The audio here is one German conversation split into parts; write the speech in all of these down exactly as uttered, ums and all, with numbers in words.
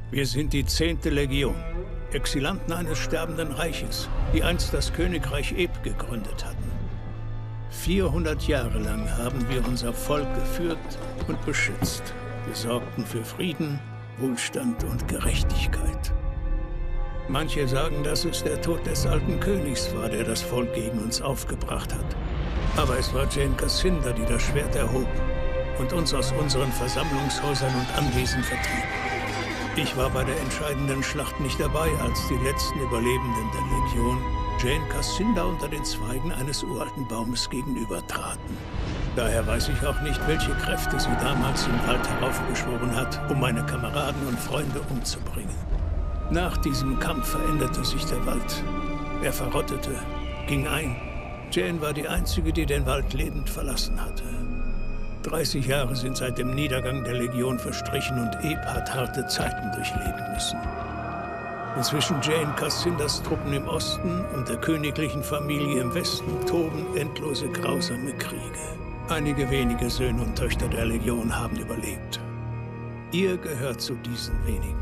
Wir sind die zehnte Legion, Exilanten eines sterbenden Reiches, die einst das Königreich Eb gegründet hatten. vierhundert Jahre lang haben wir unser Volk geführt und beschützt. Wir sorgten für Frieden, Wohlstand und Gerechtigkeit. Manche sagen, dass es der Tod des alten Königs war, der das Volk gegen uns aufgebracht hat. Aber es war Jane Cassinda, die das Schwert erhob und uns aus unseren Versammlungshäusern und Anwesen vertrieb. Ich war bei der entscheidenden Schlacht nicht dabei, als die letzten Überlebenden der Legion Jane Cassinda unter den Zweigen eines uralten Baumes gegenüber traten. Daher weiß ich auch nicht, welche Kräfte sie damals im Wald heraufbeschworen hat, um meine Kameraden und Freunde umzubringen. Nach diesem Kampf veränderte sich der Wald. Er verrottete, ging ein. Jane war die Einzige, die den Wald lebend verlassen hatte. dreißig Jahre sind seit dem Niedergang der Legion verstrichen und Eb hat harte Zeiten durchleben müssen. Inzwischen Jane Cassindas Truppen im Osten und der königlichen Familie im Westen toben endlose grausame Kriege. Einige wenige Söhne und Töchter der Legion haben überlebt. Ihr gehört zu diesen wenigen.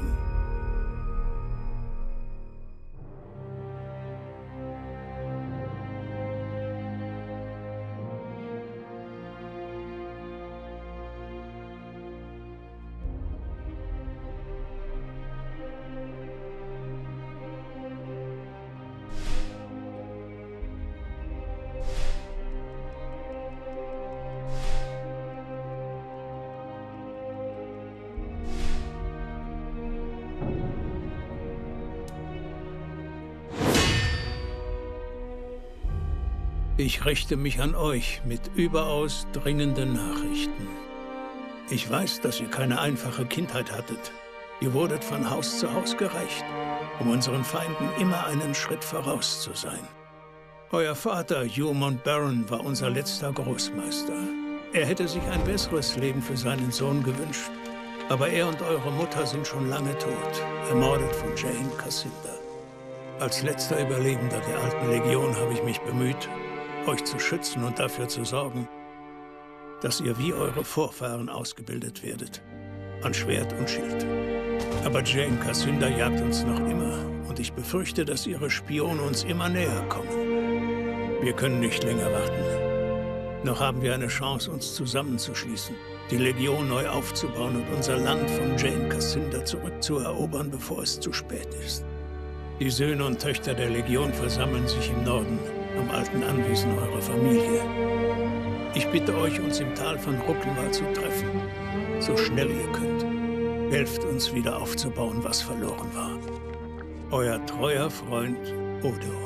Ich richte mich an euch mit überaus dringenden Nachrichten. Ich weiß, dass ihr keine einfache Kindheit hattet. Ihr wurdet von Haus zu Haus gereicht, um unseren Feinden immer einen Schritt voraus zu sein. Euer Vater, Hugh Montbarron, war unser letzter Großmeister. Er hätte sich ein besseres Leben für seinen Sohn gewünscht, aber er und eure Mutter sind schon lange tot, ermordet von Jane Cassinda. Als letzter Überlebender der alten Legion habe ich mich bemüht, euch zu schützen und dafür zu sorgen, dass ihr wie eure Vorfahren ausgebildet werdet, an Schwert und Schild. Aber Jane Cassinda jagt uns noch immer und ich befürchte, dass ihre Spione uns immer näher kommen. Wir können nicht länger warten. Noch haben wir eine Chance, uns zusammenzuschließen, die Legion neu aufzubauen und unser Land von Jane Cassinda zurückzuerobern, bevor es zu spät ist. Die Söhne und Töchter der Legion versammeln sich im Norden, am alten Anwesen eurer Familie. Ich bitte euch, uns im Tal von Ruckenwald zu treffen, so schnell ihr könnt. Helft uns wieder aufzubauen, was verloren war. Euer treuer Freund Odo.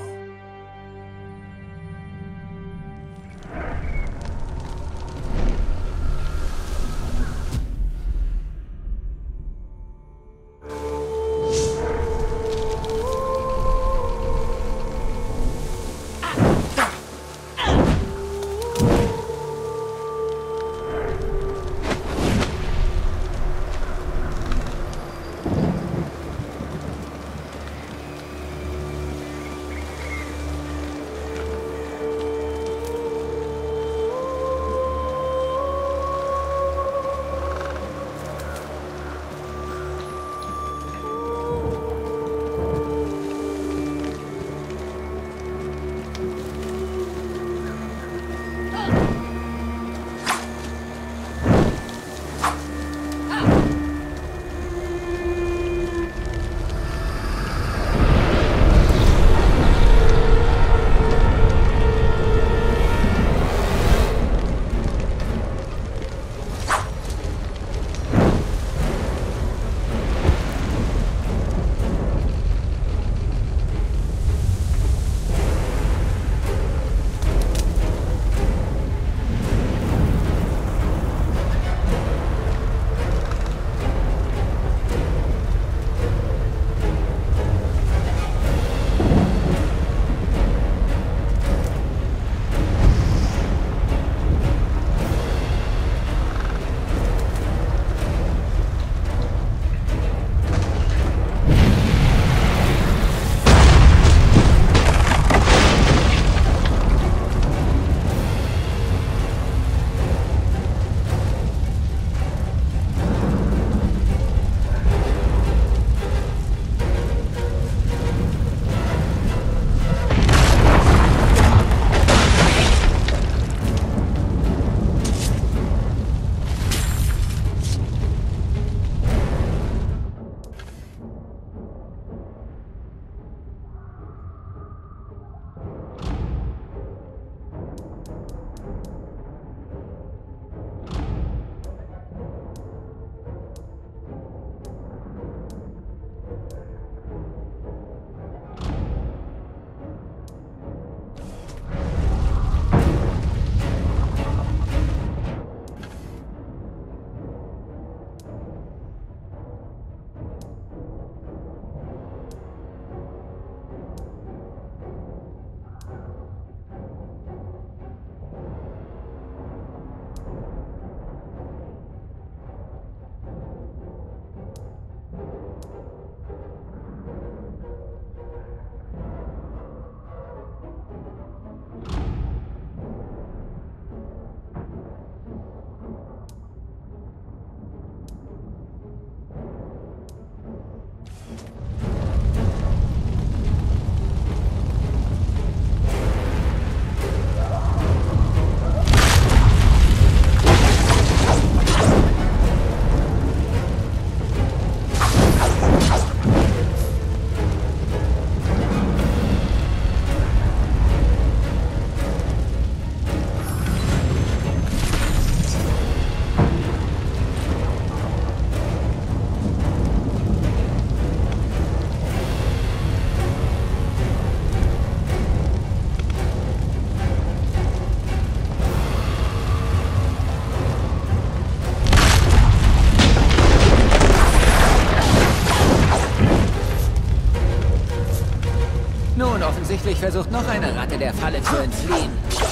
Offensichtlich versucht noch eine Ratte der Falle zu entfliehen.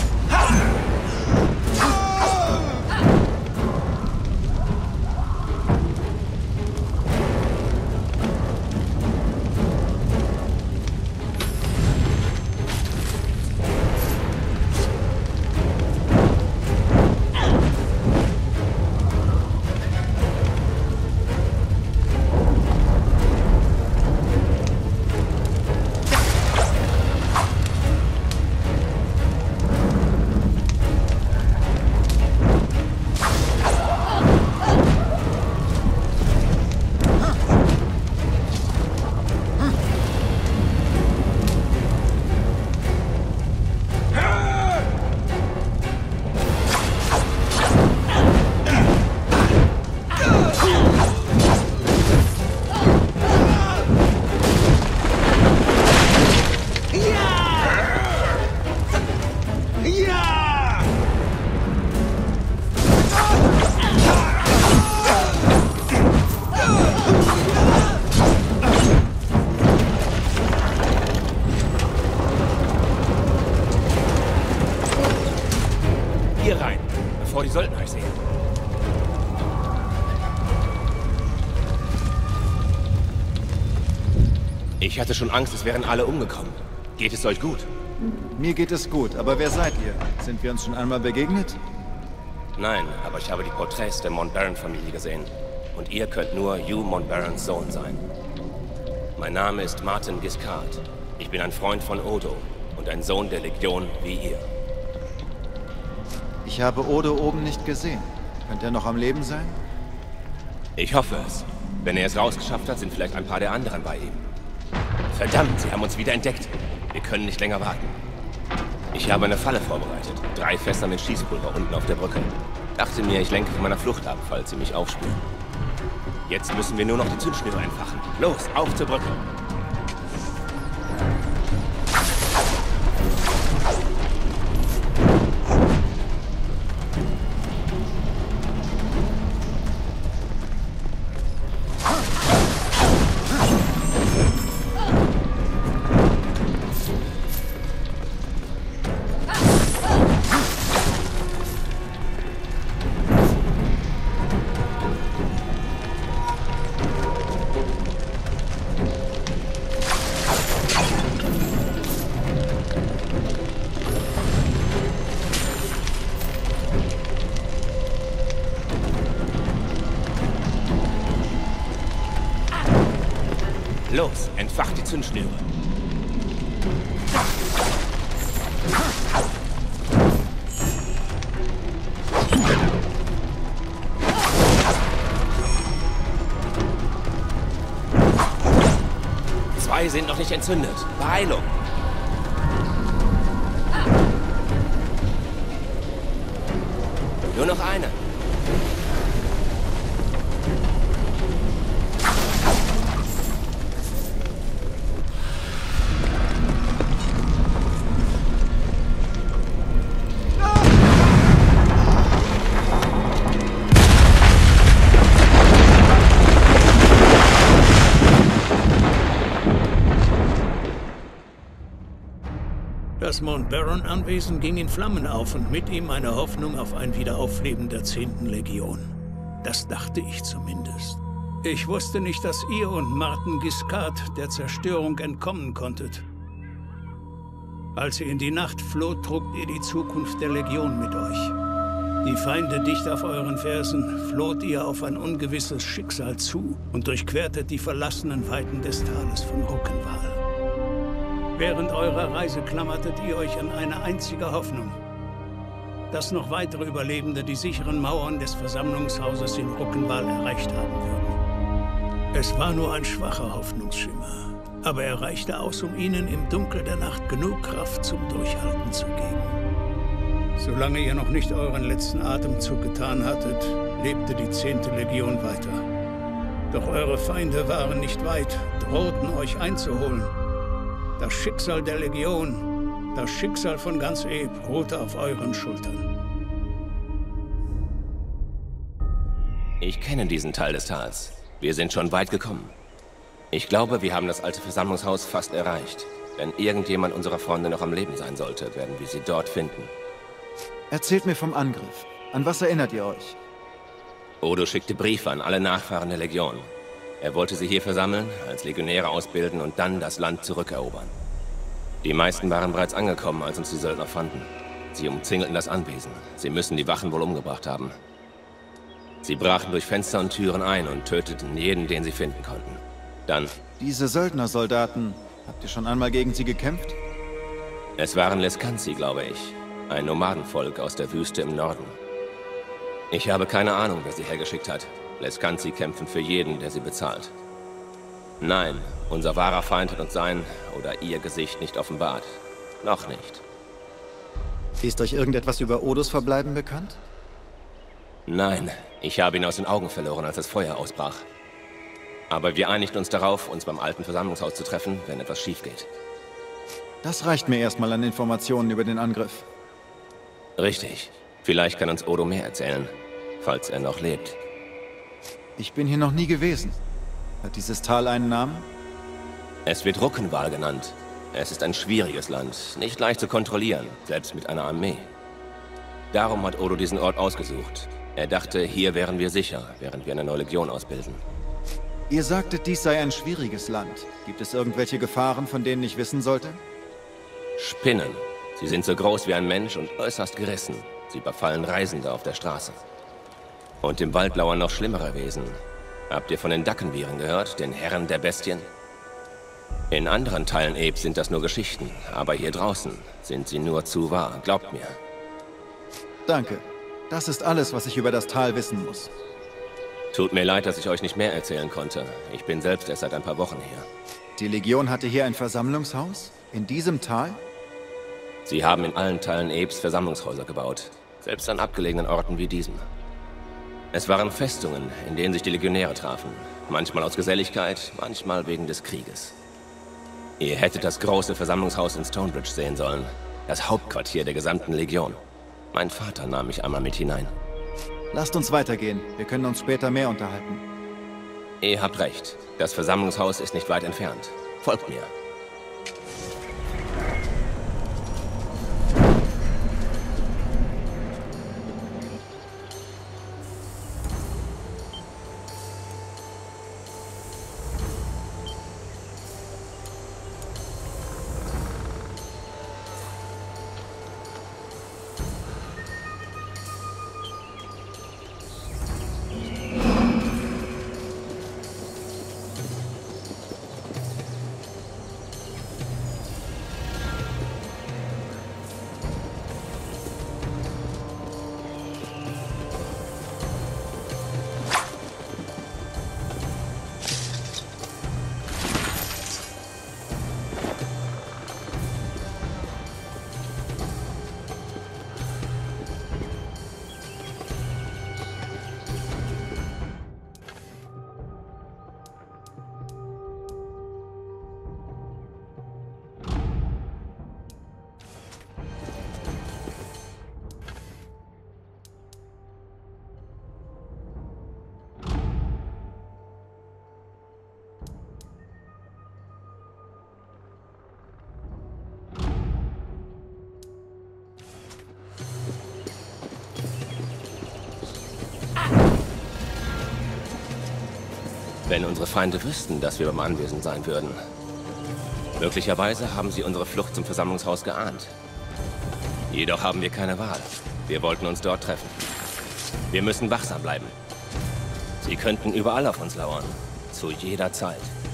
Bevor die Söldner euch sehen. Ich hatte schon Angst, es wären alle umgekommen. Geht es euch gut? Mir geht es gut, aber wer seid ihr? Sind wir uns schon einmal begegnet? Nein, aber ich habe die Porträts der Montbaron-Familie gesehen. Und ihr könnt nur Hugh Montbarons Sohn sein. Mein Name ist Martin Giscard. Ich bin ein Freund von Odo und ein Sohn der Legion wie ihr. Ich habe Odo oben nicht gesehen. Könnte er noch am Leben sein? Ich hoffe es. Wenn er es rausgeschafft hat, sind vielleicht ein paar der anderen bei ihm. Verdammt, sie haben uns wieder entdeckt. Wir können nicht länger warten. Ich habe eine Falle vorbereitet. Drei Fässer mit Schießpulver unten auf der Brücke. Dachte mir, ich lenke von meiner Flucht ab, falls sie mich aufspüren. Jetzt müssen wir nur noch die Zündschnüre entfachen. Los, auf zur Brücke! Los, entfacht die Zündschnüre. Zwei sind noch nicht entzündet. Beeilung! Nur noch eine. Das Montbaron-Anwesen ging in Flammen auf und mit ihm eine Hoffnung auf ein Wiederaufleben der zehnten Legion. Das dachte ich zumindest. Ich wusste nicht, dass ihr und Martin Giscard der Zerstörung entkommen konntet. Als ihr in die Nacht floht, trugt ihr die Zukunft der Legion mit euch. Die Feinde dicht auf euren Fersen, floht ihr auf ein ungewisses Schicksal zu und durchquertet die verlassenen Weiten des Tales von Ruckenwal. Während eurer Reise klammertet ihr euch an eine einzige Hoffnung, dass noch weitere Überlebende die sicheren Mauern des Versammlungshauses in Ruckenwal erreicht haben würden. Es war nur ein schwacher Hoffnungsschimmer, aber er reichte aus, um ihnen im Dunkel der Nacht genug Kraft zum Durchhalten zu geben. Solange ihr noch nicht euren letzten Atemzug getan hattet, lebte die zehnte Legion weiter. Doch eure Feinde waren nicht weit, drohten euch einzuholen. Das Schicksal der Legion, das Schicksal von ganz Eb ruhte auf euren Schultern. Ich kenne diesen Teil des Tals. Wir sind schon weit gekommen. Ich glaube, wir haben das alte Versammlungshaus fast erreicht. Wenn irgendjemand unserer Freunde noch am Leben sein sollte, werden wir sie dort finden. Erzählt mir vom Angriff. An was erinnert ihr euch? Odo schickte Briefe an alle Nachfahren der Legion. Er wollte sie hier versammeln, als Legionäre ausbilden und dann das Land zurückerobern. Die meisten waren bereits angekommen, als uns die Söldner fanden. Sie umzingelten das Anwesen. Sie müssen die Wachen wohl umgebracht haben. Sie brachen durch Fenster und Türen ein und töteten jeden, den sie finden konnten. Dann... Diese Söldnersoldaten, habt ihr schon einmal gegen sie gekämpft? Es waren Leskanzi, glaube ich. Ein Nomadenvolk aus der Wüste im Norden. Ich habe keine Ahnung, wer sie hergeschickt hat. Leskanzi kämpfen für jeden, der sie bezahlt. Nein, unser wahrer Feind hat uns sein oder ihr Gesicht nicht offenbart. Noch nicht. Ist euch irgendetwas über Odos Verbleiben bekannt? Nein, ich habe ihn aus den Augen verloren, als das Feuer ausbrach. Aber wir einigten uns darauf, uns beim alten Versammlungshaus zu treffen, wenn etwas schief geht. Das reicht mir erstmal an Informationen über den Angriff. Richtig. Vielleicht kann uns Odo mehr erzählen, falls er noch lebt. Ich bin hier noch nie gewesen. Hat dieses Tal einen Namen? Es wird Ruckenwal genannt. Es ist ein schwieriges Land, nicht leicht zu kontrollieren, selbst mit einer Armee. Darum hat Odo diesen Ort ausgesucht. Er dachte, hier wären wir sicher, während wir eine neue Legion ausbilden. Ihr sagtet, dies sei ein schwieriges Land. Gibt es irgendwelche Gefahren, von denen ich wissen sollte? Spinnen. Sie sind so groß wie ein Mensch und äußerst gerissen. Sie überfallen Reisende auf der Straße. Und im Wald lauern noch schlimmere Wesen. Habt ihr von den Dackenviren gehört, den Herren der Bestien? In anderen Teilen Ebs sind das nur Geschichten, aber hier draußen sind sie nur zu wahr, glaubt mir. Danke. Das ist alles, was ich über das Tal wissen muss. Tut mir leid, dass ich euch nicht mehr erzählen konnte. Ich bin selbst erst seit ein paar Wochen hier. Die Legion hatte hier ein Versammlungshaus? In diesem Tal? Sie haben in allen Teilen Ebs Versammlungshäuser gebaut, selbst an abgelegenen Orten wie diesem. Es waren Festungen, in denen sich die Legionäre trafen. Manchmal aus Geselligkeit, manchmal wegen des Krieges. Ihr hättet das große Versammlungshaus in Stonebridge sehen sollen. Das Hauptquartier der gesamten Legion. Mein Vater nahm mich einmal mit hinein. Lasst uns weitergehen. Wir können uns später mehr unterhalten. Ihr habt recht. Das Versammlungshaus ist nicht weit entfernt. Folgt mir. Wenn unsere Feinde wüssten, dass wir beim Anwesen sein würden. Möglicherweise haben sie unsere Flucht zum Versammlungshaus geahnt. Jedoch haben wir keine Wahl. Wir wollten uns dort treffen. Wir müssen wachsam bleiben. Sie könnten überall auf uns lauern. Zu jeder Zeit.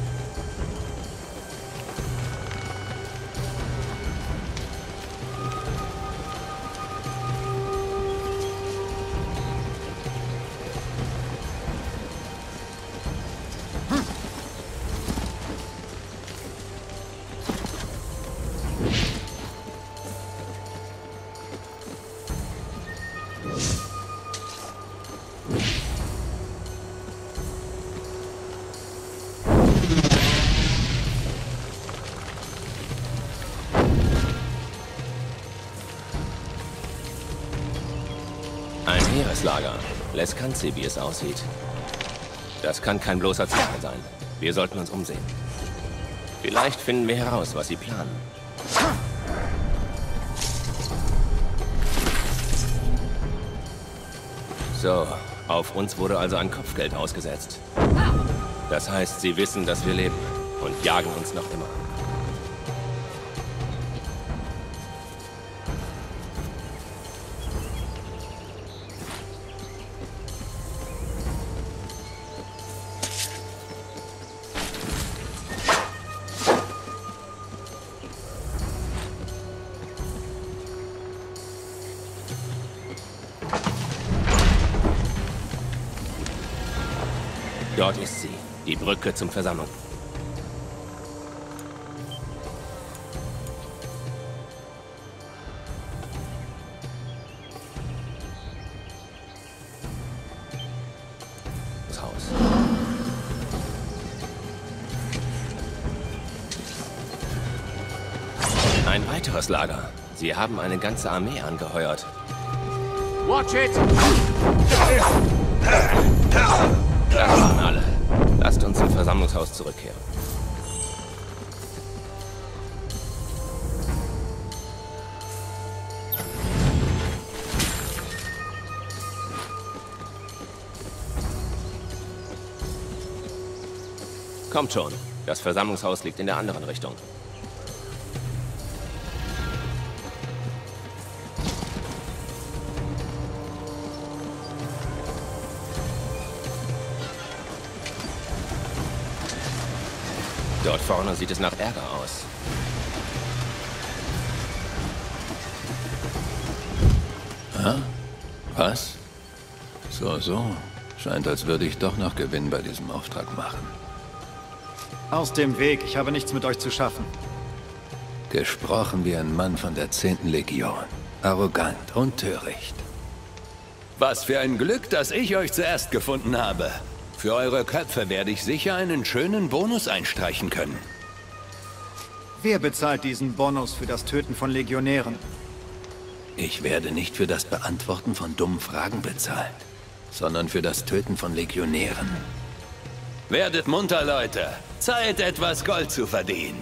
Ein Heereslager. Leskanzi, wie es aussieht. Das kann kein bloßer Zufall sein. Wir sollten uns umsehen. Vielleicht finden wir heraus, was sie planen. So, auf uns wurde also ein Kopfgeld ausgesetzt. Das heißt, sie wissen, dass wir leben und jagen uns noch immer. Dort ist sie, die Brücke zum Versammlung. Das Haus. Ein weiteres Lager. Sie haben eine ganze Armee angeheuert. Watch it! Das waren alle. Lasst uns zum Versammlungshaus zurückkehren. Kommt schon. Das Versammlungshaus liegt in der anderen Richtung. Dort vorne sieht es nach Ärger aus. Hä? Was? So, so. Scheint, als würde ich doch noch Gewinn bei diesem Auftrag machen. Aus dem Weg, ich habe nichts mit euch zu schaffen. Gesprochen wie ein Mann von der zehnten Legion. Arrogant und töricht. Was für ein Glück, dass ich euch zuerst gefunden habe. Für eure Köpfe werde ich sicher einen schönen Bonus einstreichen können. Wer bezahlt diesen Bonus für das Töten von Legionären? Ich werde nicht für das Beantworten von dummen Fragen bezahlt, sondern für das Töten von Legionären. Werdet munter, Leute. Zeit, etwas Gold zu verdienen.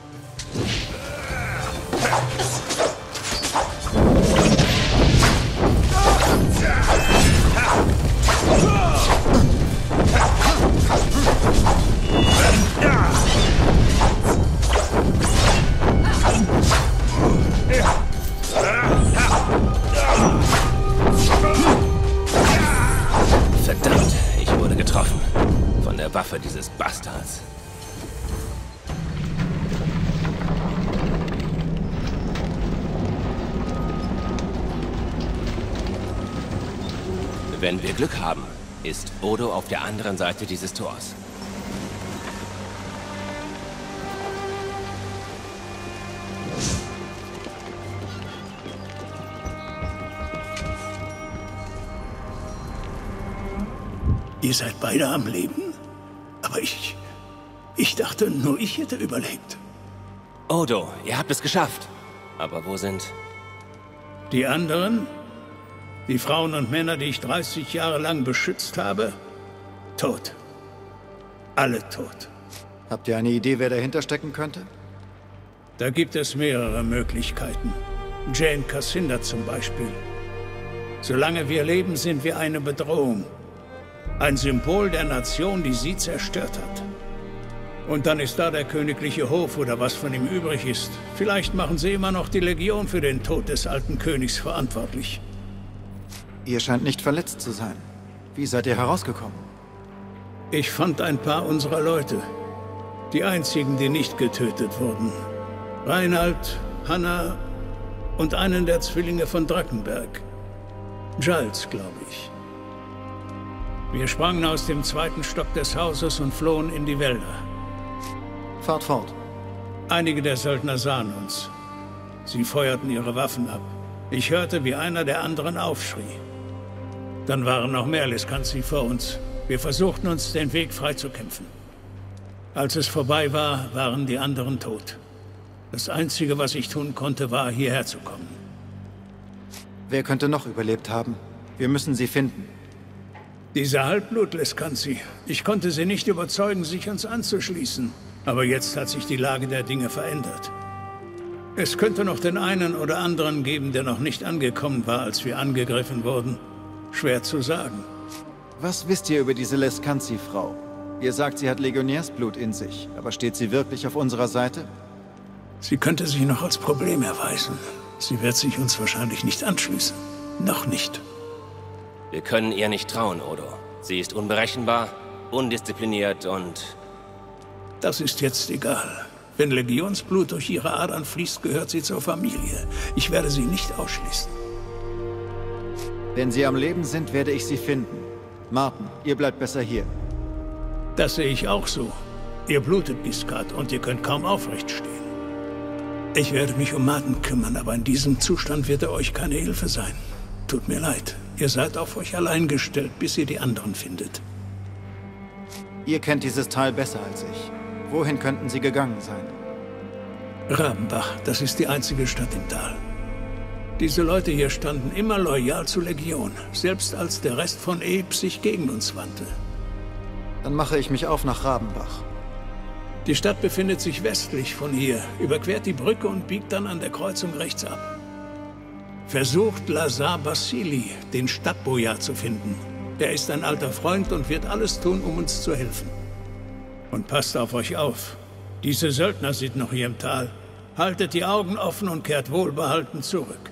Verdammt, ich wurde getroffen. Von der Waffe dieses Bastards. Wenn wir Glück haben, ist Odo auf der anderen Seite dieses Tors. Ihr seid beide am Leben? Aber ich... Ich dachte, nur ich hätte überlebt. Odo, ihr habt es geschafft. Aber wo sind... Die anderen? Die Frauen und Männer, die ich dreißig Jahre lang beschützt habe? Tot. Alle tot. Habt ihr eine Idee, wer dahinter stecken könnte? Da gibt es mehrere Möglichkeiten. Jane Cassinda zum Beispiel. Solange wir leben, sind wir eine Bedrohung. Ein Symbol der Nation, die sie zerstört hat. Und dann ist da der königliche Hof oder was von ihm übrig ist. Vielleicht machen sie immer noch die Legion für den Tod des alten Königs verantwortlich. Ihr scheint nicht verletzt zu sein. Wie seid ihr herausgekommen? Ich fand ein paar unserer Leute. Die einzigen, die nicht getötet wurden. Reinhard, Hanna und einen der Zwillinge von Drackenberg. Giles, glaube ich. Wir sprangen aus dem zweiten Stock des Hauses und flohen in die Wälder. Fahrt fort. Einige der Söldner sahen uns. Sie feuerten ihre Waffen ab. Ich hörte, wie einer der anderen aufschrie. Dann waren noch mehr Lescanzi vor uns. Wir versuchten uns den Weg freizukämpfen. Als es vorbei war, waren die anderen tot. Das Einzige, was ich tun konnte, war, hierher zu kommen. Wer könnte noch überlebt haben? Wir müssen sie finden. Diese Halbblut-Lescanzi. Ich konnte sie nicht überzeugen, sich uns anzuschließen. Aber jetzt hat sich die Lage der Dinge verändert. Es könnte noch den einen oder anderen geben, der noch nicht angekommen war, als wir angegriffen wurden. Schwer zu sagen. Was wisst ihr über diese Lescanzi-Frau? Ihr sagt, sie hat Legionärsblut in sich, aber steht sie wirklich auf unserer Seite? Sie könnte sich noch als Problem erweisen. Sie wird sich uns wahrscheinlich nicht anschließen. Noch nicht. Wir können ihr nicht trauen, Odo. Sie ist unberechenbar, undiszipliniert und... Das ist jetzt egal. Wenn Legionsblut durch ihre Adern fließt, gehört sie zur Familie. Ich werde sie nicht ausschließen. Wenn sie am Leben sind, werde ich sie finden. Martin, ihr bleibt besser hier. Das sehe ich auch so. Ihr blutet, Giscard, und ihr könnt kaum aufrecht stehen. Ich werde mich um Martin kümmern, aber in diesem Zustand wird er euch keine Hilfe sein. Tut mir leid. Ihr seid auf euch allein gestellt, bis ihr die anderen findet. Ihr kennt dieses Tal besser als ich. Wohin könnten sie gegangen sein? Rabenbach, das ist die einzige Stadt im Tal. Diese Leute hier standen immer loyal zur Legion, selbst als der Rest von Eb sich gegen uns wandte. Dann mache ich mich auf nach Rabenbach. Die Stadt befindet sich westlich von hier, überquert die Brücke und biegt dann an der Kreuzung rechts ab. Versucht Lazar Basili, den Stadtbojar, zu finden. Er ist ein alter Freund und wird alles tun, um uns zu helfen. Und passt auf euch auf. Diese Söldner sind noch hier im Tal. Haltet die Augen offen und kehrt wohlbehalten zurück.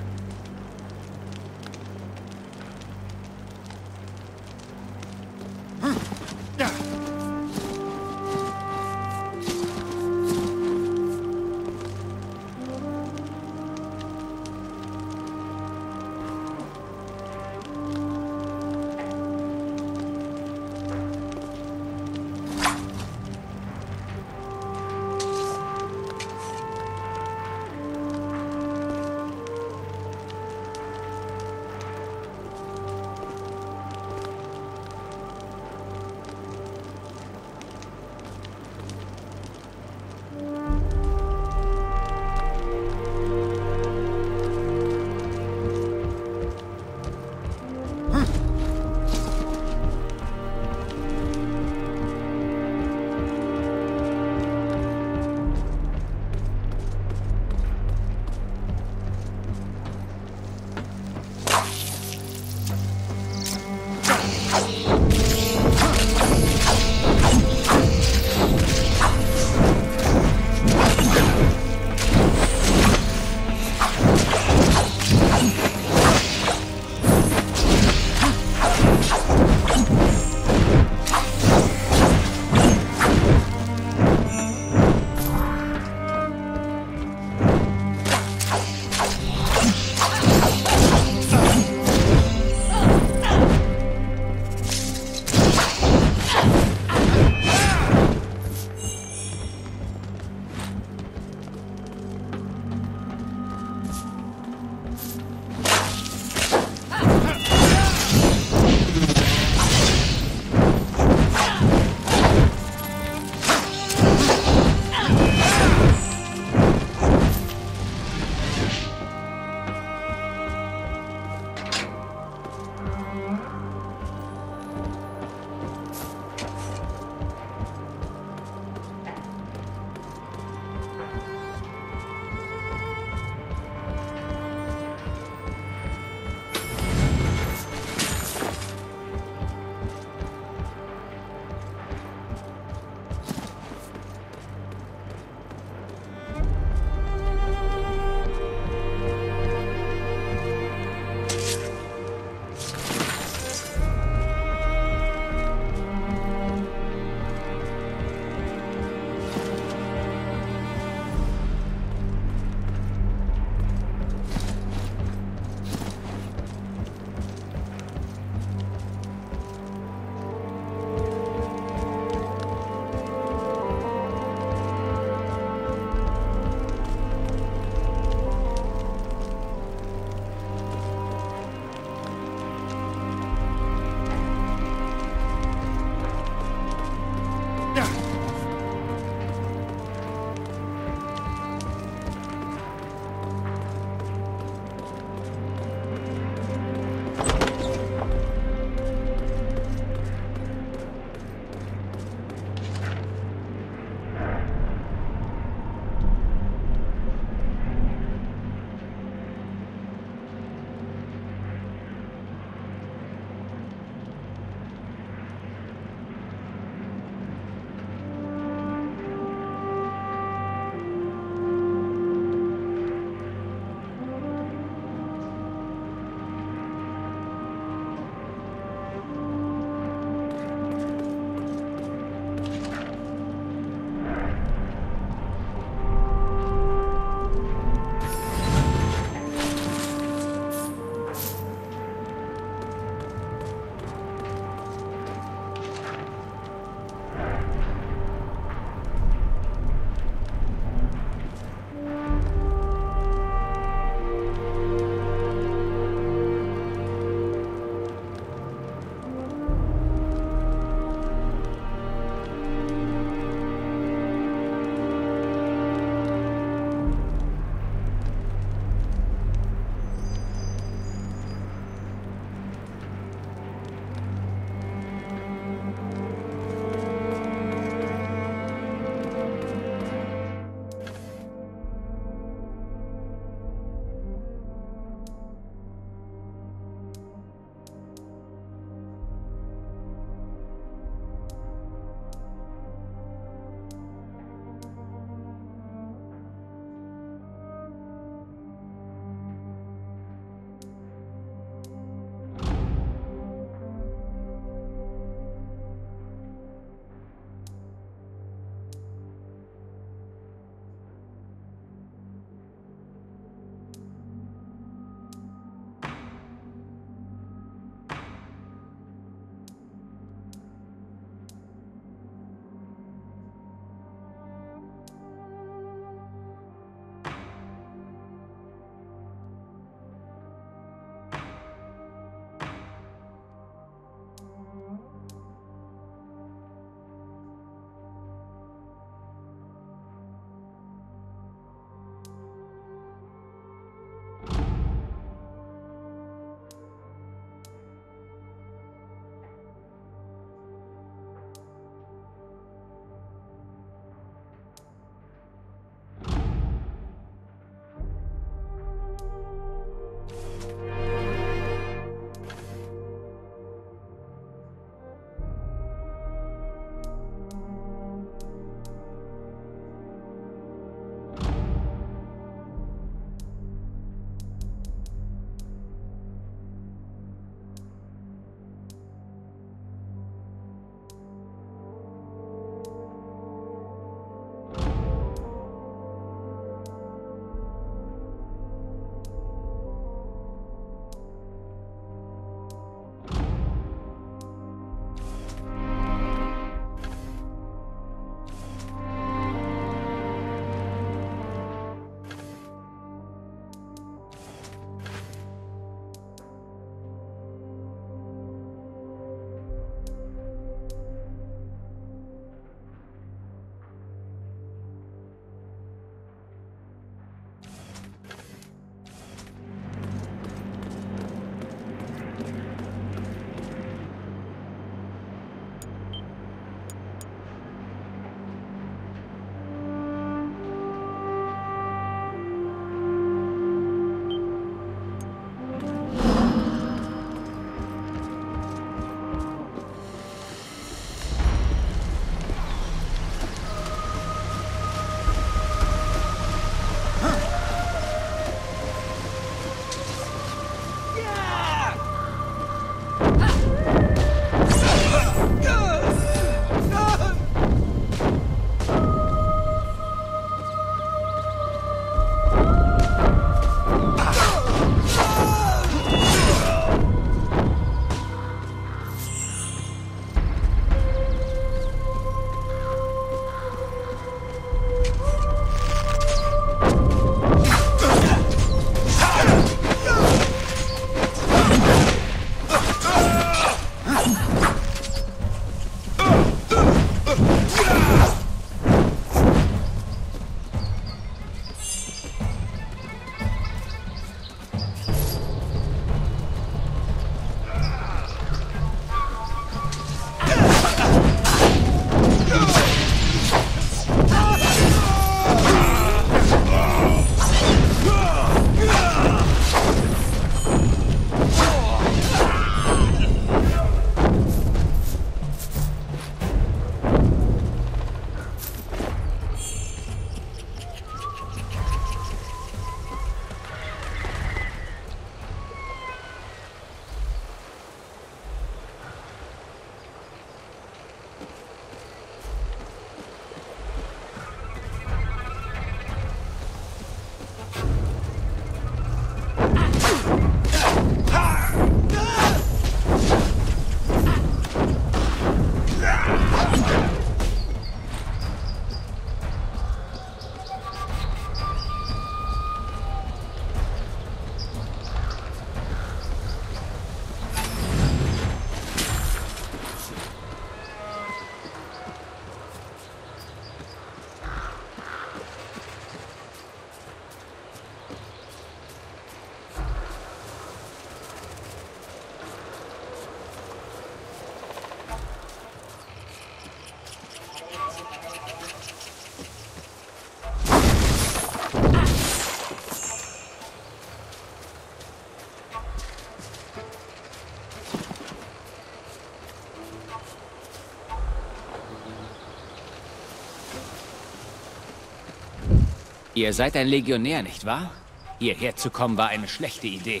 Ihr seid ein Legionär, nicht wahr? Hierher zu kommen war eine schlechte Idee.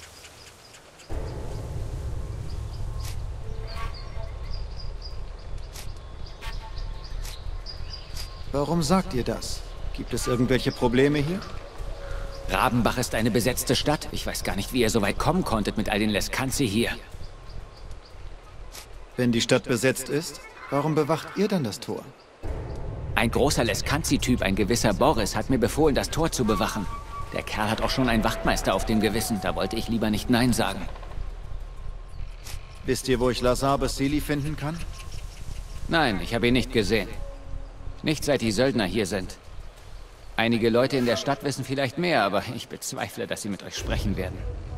Warum sagt ihr das? Gibt es irgendwelche Probleme hier? Rabenbach ist eine besetzte Stadt. Ich weiß gar nicht, wie ihr so weit kommen konntet mit all den Lescanzi hier. Wenn die Stadt besetzt ist, warum bewacht ihr dann das Tor? Ein großer Lescanzi-Typ, ein gewisser Boris, hat mir befohlen, das Tor zu bewachen. Der Kerl hat auch schon einen Wachtmeister auf dem Gewissen. Da wollte ich lieber nicht Nein sagen. Wisst ihr, wo ich Lazar Basili finden kann? Nein, ich habe ihn nicht gesehen. Nicht seit die Söldner hier sind. Einige Leute in der Stadt wissen vielleicht mehr, aber ich bezweifle, dass sie mit euch sprechen werden.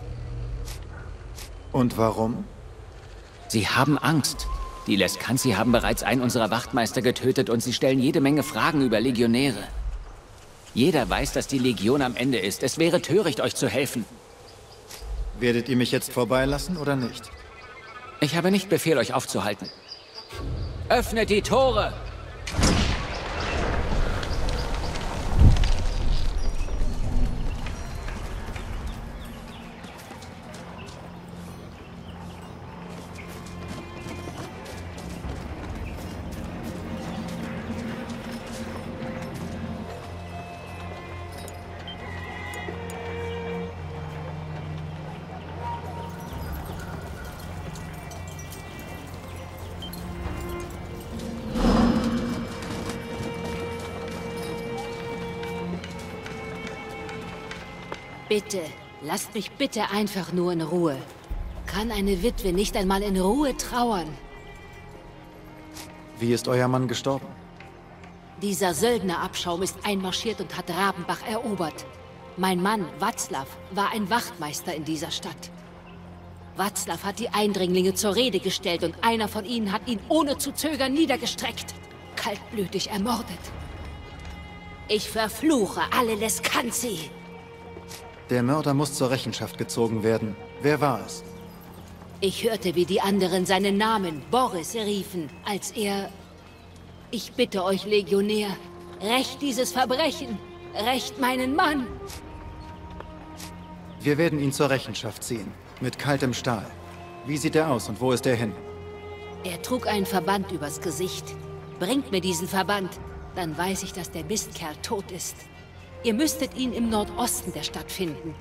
Und warum? Sie haben Angst. Die Lescanzi haben bereits einen unserer Wachtmeister getötet und sie stellen jede Menge Fragen über Legionäre. Jeder weiß, dass die Legion am Ende ist. Es wäre töricht, euch zu helfen. Werdet ihr mich jetzt vorbeilassen oder nicht? Ich habe nicht Befehl, euch aufzuhalten. Öffnet die Tore! Bitte, lasst mich bitte einfach nur in Ruhe. Kann eine Witwe nicht einmal in Ruhe trauern? Wie ist euer Mann gestorben? Dieser Söldnerabschaum ist einmarschiert und hat Rabenbach erobert. Mein Mann, Václav, war ein Wachtmeister in dieser Stadt. Václav hat die Eindringlinge zur Rede gestellt und einer von ihnen hat ihn ohne zu zögern niedergestreckt. Kaltblütig ermordet. Ich verfluche alle Lescanzi. Der Mörder muss zur Rechenschaft gezogen werden. Wer war es? Ich hörte, wie die anderen seinen Namen, Boris, riefen, als er... Ich bitte euch, Legionär, rächt dieses Verbrechen, rächt meinen Mann. Wir werden ihn zur Rechenschaft ziehen, mit kaltem Stahl. Wie sieht er aus und wo ist er hin? Er trug einen Verband übers Gesicht. Bringt mir diesen Verband, dann weiß ich, dass der Mistkerl tot ist. Ihr müsstet ihn im Nordosten der Stadt finden.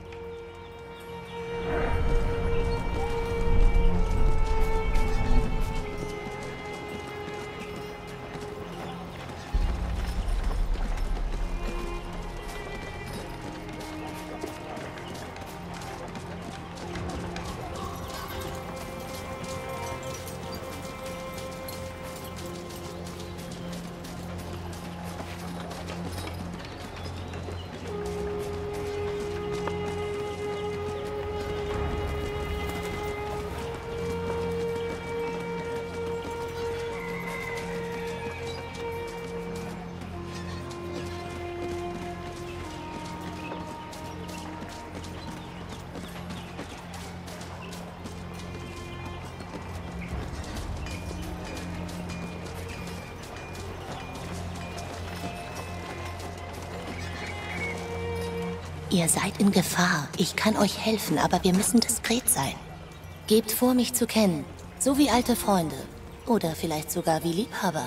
Ihr seid in Gefahr. Ich kann euch helfen, aber wir müssen diskret sein. Gebt vor, mich zu kennen. So wie alte Freunde. Oder vielleicht sogar wie Liebhaber.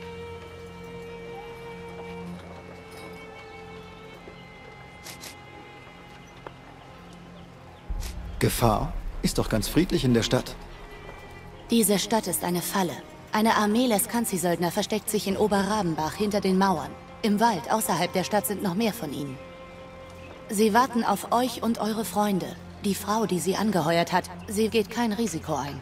Gefahr? Ist doch ganz friedlich in der Stadt. Diese Stadt ist eine Falle. Eine Armee Lescanzi-Söldner versteckt sich in Oberrabenbach hinter den Mauern. Im Wald außerhalb der Stadt sind noch mehr von ihnen. Sie warten auf euch und eure Freunde. Die Frau, die sie angeheuert hat, sie geht kein Risiko ein.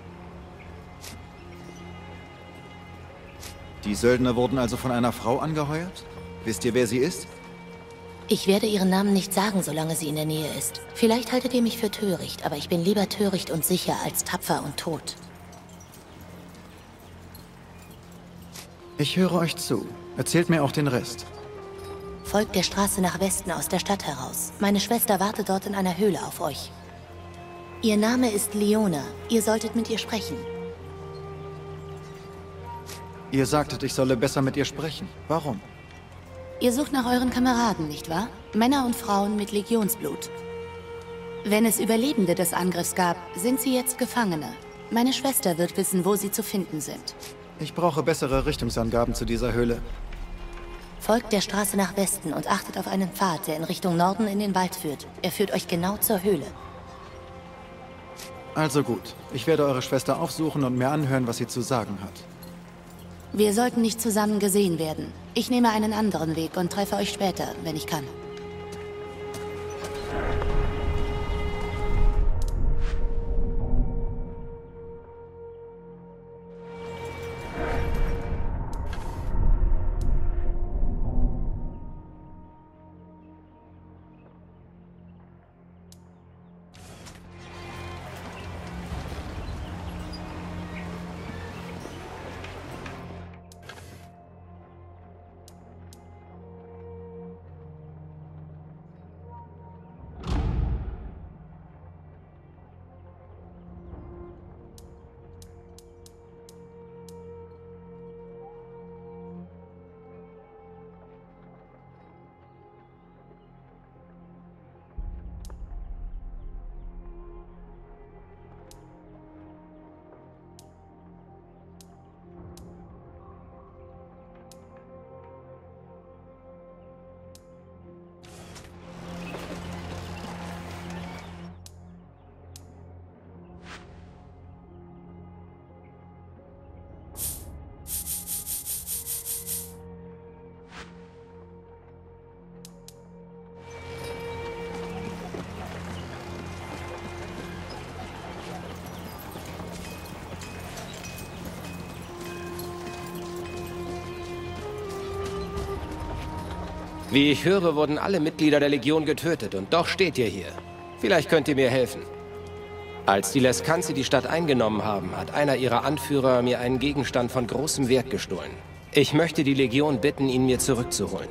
Die Söldner wurden also von einer Frau angeheuert? Wisst ihr, wer sie ist? Ich werde ihren Namen nicht sagen, solange sie in der Nähe ist. Vielleicht haltet ihr mich für töricht, aber ich bin lieber töricht und sicher als tapfer und tot. Ich höre euch zu. Erzählt mir auch den Rest. Folgt der Straße nach Westen aus der Stadt heraus. Meine Schwester wartet dort in einer Höhle auf euch. Ihr Name ist Leona. Ihr solltet mit ihr sprechen. Ihr sagtet, ich solle besser mit ihr sprechen. Warum? Ihr sucht nach euren Kameraden, nicht wahr? Männer und Frauen mit Legionsblut. Wenn es Überlebende des Angriffs gab, sind sie jetzt Gefangene. Meine Schwester wird wissen, wo sie zu finden sind. Ich brauche bessere Richtungsangaben zu dieser Höhle. Folgt der Straße nach Westen und achtet auf einen Pfad, der in Richtung Norden in den Wald führt. Er führt euch genau zur Höhle. Also gut. Ich werde eure Schwester aufsuchen und mir anhören, was sie zu sagen hat. Wir sollten nicht zusammen gesehen werden. Ich nehme einen anderen Weg und treffe euch später, wenn ich kann. Wie ich höre, wurden alle Mitglieder der Legion getötet und doch steht ihr hier. Vielleicht könnt ihr mir helfen. Als die Lescanzi die Stadt eingenommen haben, hat einer ihrer Anführer mir einen Gegenstand von großem Wert gestohlen. Ich möchte die Legion bitten, ihn mir zurückzuholen.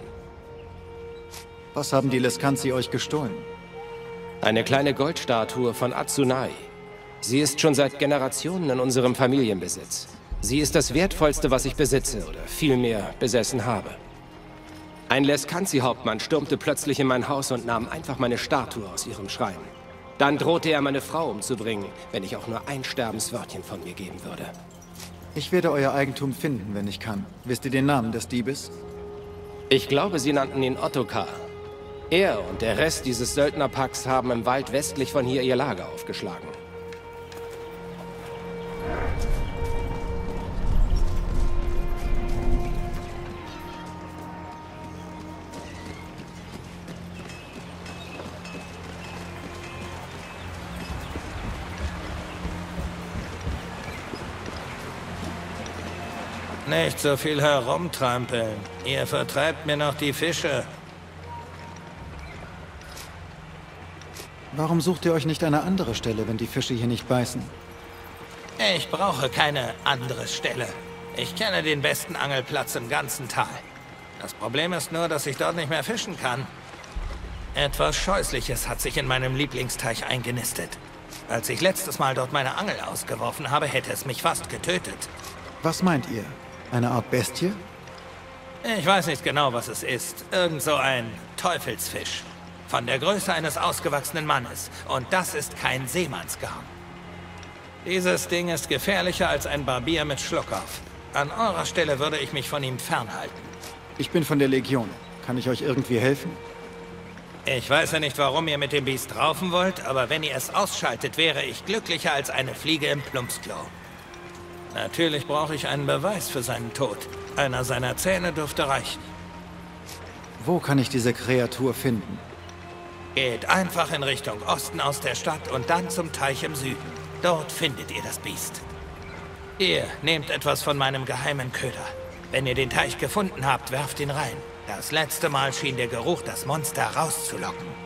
Was haben die Lescanzi euch gestohlen? Eine kleine Goldstatue von Atsunai. Sie ist schon seit Generationen in unserem Familienbesitz. Sie ist das Wertvollste, was ich besitze oder vielmehr besessen habe. Ein Lescanzi-Hauptmann stürmte plötzlich in mein Haus und nahm einfach meine Statue aus ihrem Schrein. Dann drohte er, meine Frau umzubringen, wenn ich auch nur ein Sterbenswörtchen von mir geben würde. Ich werde euer Eigentum finden, wenn ich kann. Wisst ihr den Namen des Diebes? Ich glaube, sie nannten ihn Ottokar. Er und der Rest dieses Söldnerpacks haben im Wald westlich von hier ihr Lager aufgeschlagen. Nicht so viel herumtrampeln. Ihr vertreibt mir noch die Fische. Warum sucht ihr euch nicht eine andere Stelle, wenn die Fische hier nicht beißen? Ich brauche keine andere Stelle. Ich kenne den besten Angelplatz im ganzen Tal. Das Problem ist nur, dass ich dort nicht mehr fischen kann. Etwas Scheußliches hat sich in meinem Lieblingsteich eingenistet. Als ich letztes Mal dort meine Angel ausgeworfen habe, hätte es mich fast getötet. Was meint ihr? Eine Art Bestie? Ich weiß nicht genau, was es ist. Irgend so ein Teufelsfisch. Von der Größe eines ausgewachsenen Mannes. Und das ist kein Seemannsgarn. Dieses Ding ist gefährlicher als ein Barbier mit Schluckauf. An eurer Stelle würde ich mich von ihm fernhalten. Ich bin von der Legion. Kann ich euch irgendwie helfen? Ich weiß ja nicht, warum ihr mit dem Biest raufen wollt, aber wenn ihr es ausschaltet, wäre ich glücklicher als eine Fliege im Plumpsklo. Natürlich brauche ich einen Beweis für seinen Tod. Einer seiner Zähne dürfte reichen. Wo kann ich diese Kreatur finden? Geht einfach in Richtung Osten aus der Stadt und dann zum Teich im Süden. Dort findet ihr das Biest. Ihr nehmt etwas von meinem geheimen Köder. Wenn ihr den Teich gefunden habt, werft ihn rein. Das letzte Mal schien der Geruch das Monster rauszulocken.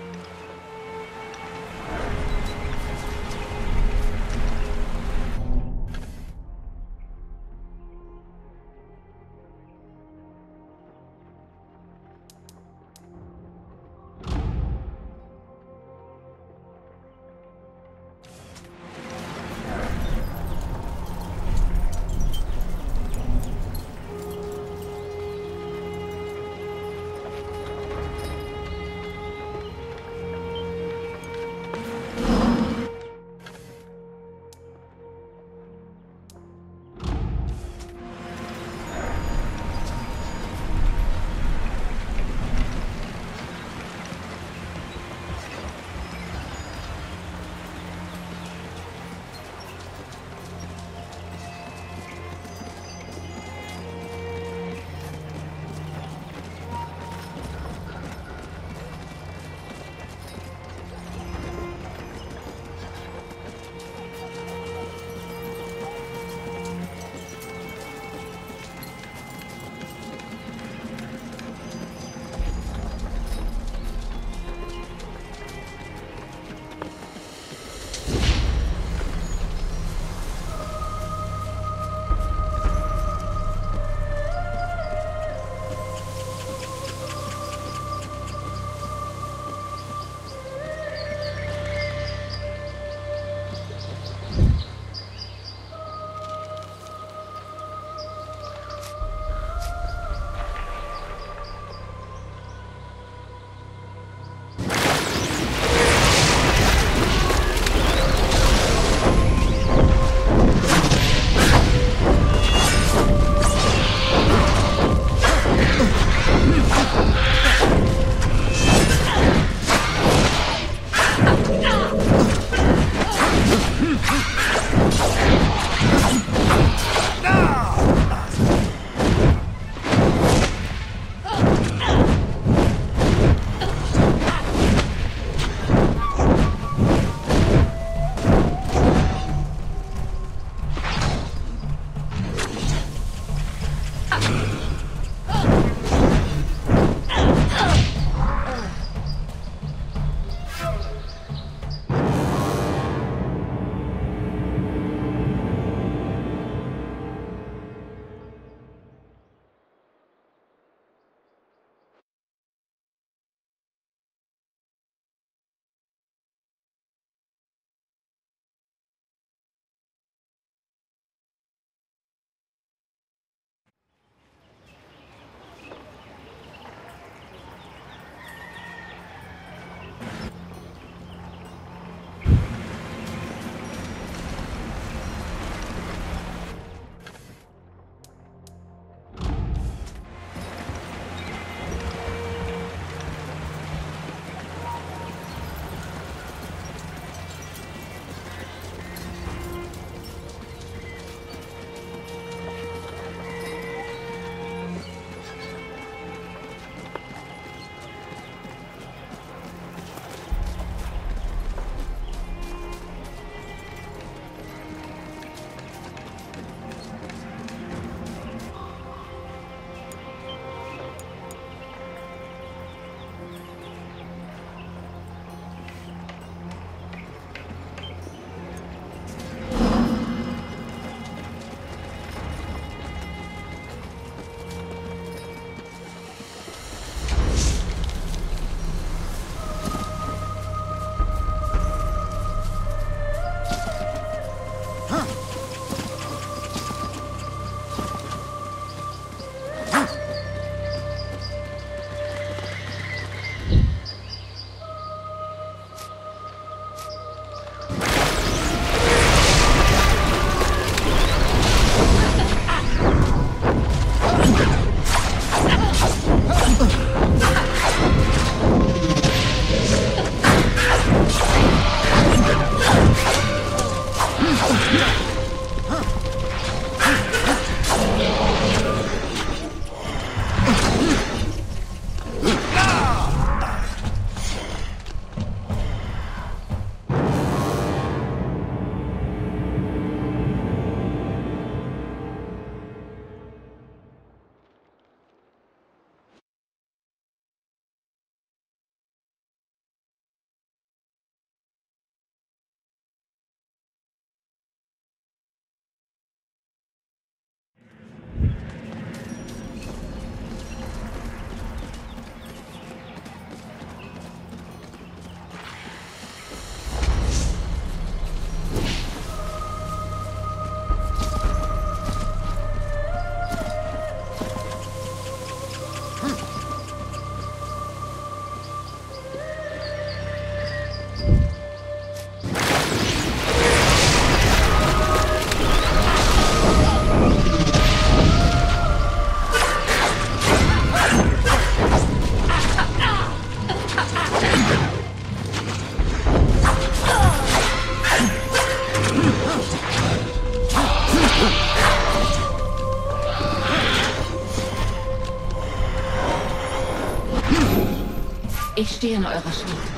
stehe in eurer Schuld.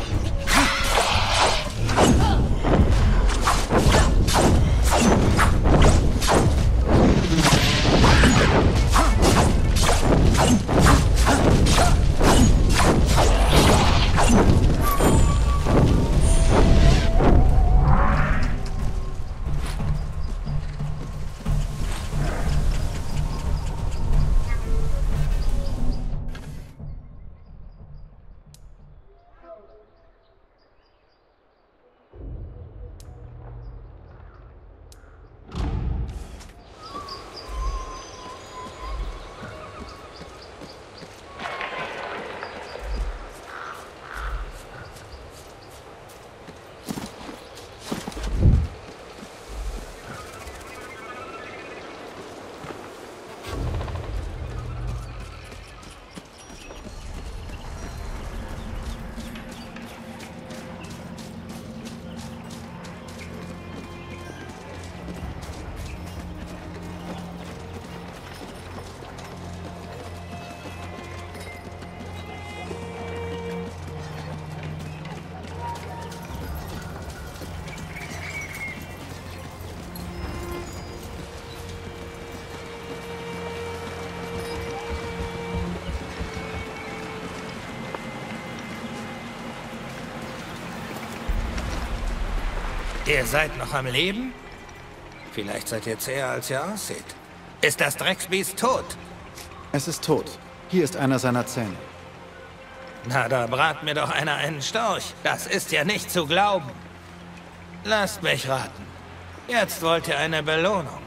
Ihr seid noch am Leben? Vielleicht seid ihr zäher, als ihr aussieht. Ist das Drecksbiest tot? Es ist tot. Hier ist einer seiner Zähne. Na, da brat mir doch einer einen Storch. Das ist ja nicht zu glauben. Lasst mich raten. Jetzt wollt ihr eine Belohnung.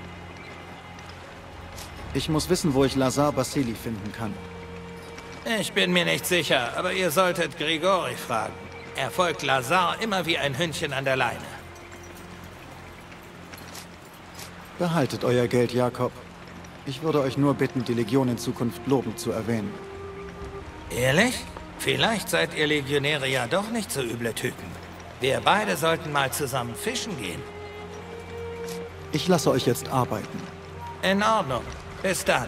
Ich muss wissen, wo ich Lazar Basili finden kann. Ich bin mir nicht sicher, aber ihr solltet Grigori fragen. Er folgt Lazar immer wie ein Hündchen an der Leine. Behaltet euer Geld, Jakob. Ich würde euch nur bitten, die Legion in Zukunft lobend zu erwähnen. Ehrlich? Vielleicht seid ihr Legionäre ja doch nicht so üble Typen. Wir beide sollten mal zusammen fischen gehen. Ich lasse euch jetzt arbeiten. In Ordnung. Bis dann.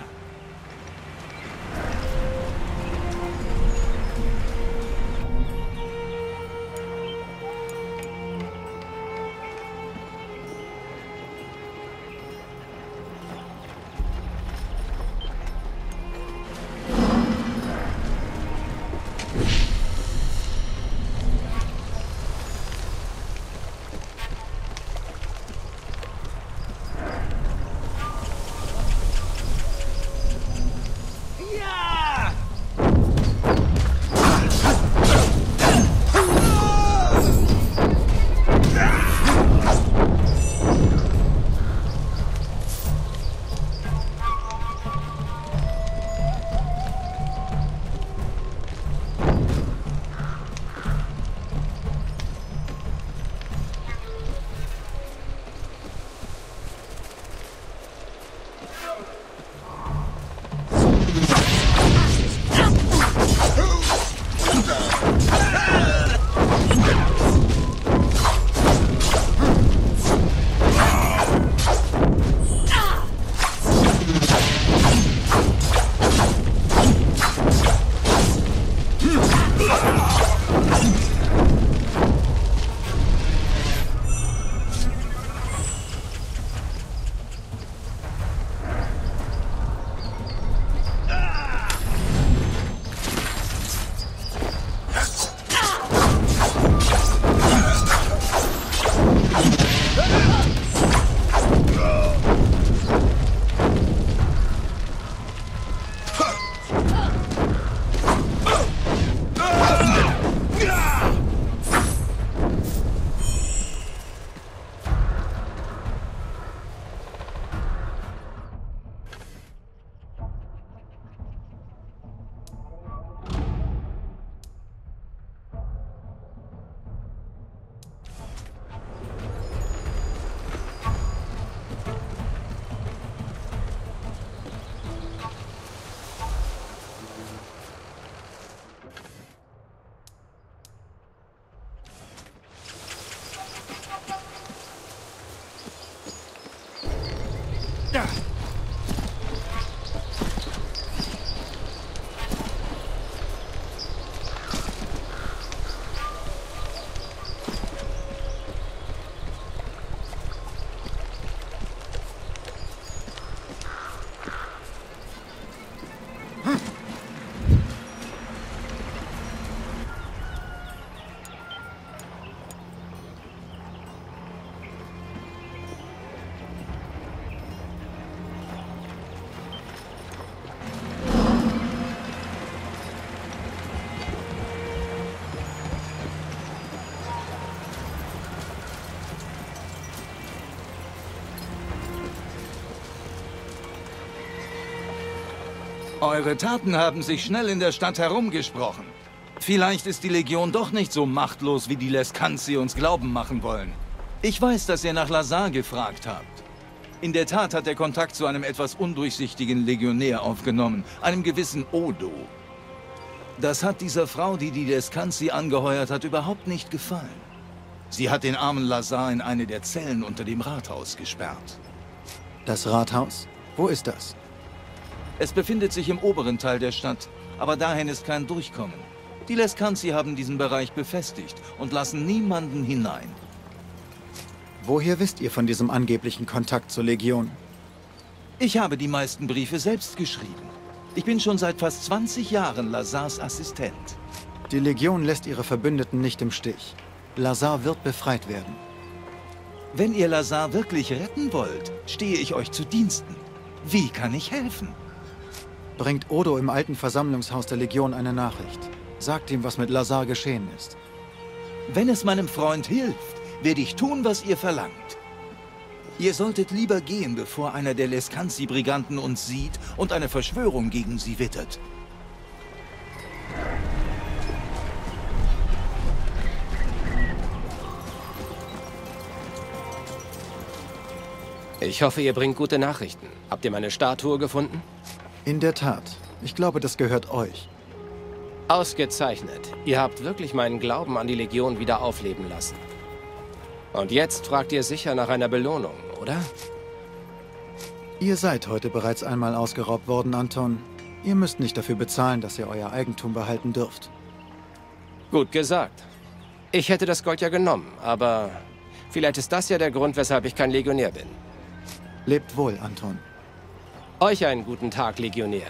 Eure Taten haben sich schnell in der Stadt herumgesprochen. Vielleicht ist die Legion doch nicht so machtlos, wie die Lescanzi uns glauben machen wollen. Ich weiß, dass ihr nach Lazar gefragt habt. In der Tat hat er Kontakt zu einem etwas undurchsichtigen Legionär aufgenommen, einem gewissen Odo. Das hat dieser Frau, die die Lescanzi angeheuert hat, überhaupt nicht gefallen. Sie hat den armen Lazar in eine der Zellen unter dem Rathaus gesperrt. Das Rathaus? Wo ist das? Es befindet sich im oberen Teil der Stadt, aber dahin ist kein Durchkommen. Die Lescanzi haben diesen Bereich befestigt und lassen niemanden hinein. Woher wisst ihr von diesem angeblichen Kontakt zur Legion? Ich habe die meisten Briefe selbst geschrieben. Ich bin schon seit fast zwanzig Jahren Lazars Assistent. Die Legion lässt ihre Verbündeten nicht im Stich. Lazar wird befreit werden. Wenn ihr Lazar wirklich retten wollt, stehe ich euch zu Diensten. Wie kann ich helfen? Bringt Odo im alten Versammlungshaus der Legion eine Nachricht. Sagt ihm, was mit Lazar geschehen ist. Wenn es meinem Freund hilft, werde ich tun, was ihr verlangt. Ihr solltet lieber gehen, bevor einer der Lescanzi-Briganten uns sieht und eine Verschwörung gegen sie wittert. Ich hoffe, ihr bringt gute Nachrichten. Habt ihr meine Statue gefunden? In der Tat. Ich glaube, das gehört euch. Ausgezeichnet. Ihr habt wirklich meinen Glauben an die Legion wieder aufleben lassen. Und jetzt fragt ihr sicher nach einer Belohnung, oder? Ihr seid heute bereits einmal ausgeraubt worden, Anton. Ihr müsst nicht dafür bezahlen, dass ihr euer Eigentum behalten dürft. Gut gesagt. Ich hätte das Gold ja genommen, aber vielleicht ist das ja der Grund, weshalb ich kein Legionär bin. Lebt wohl, Anton. Euch einen guten Tag, Legionär.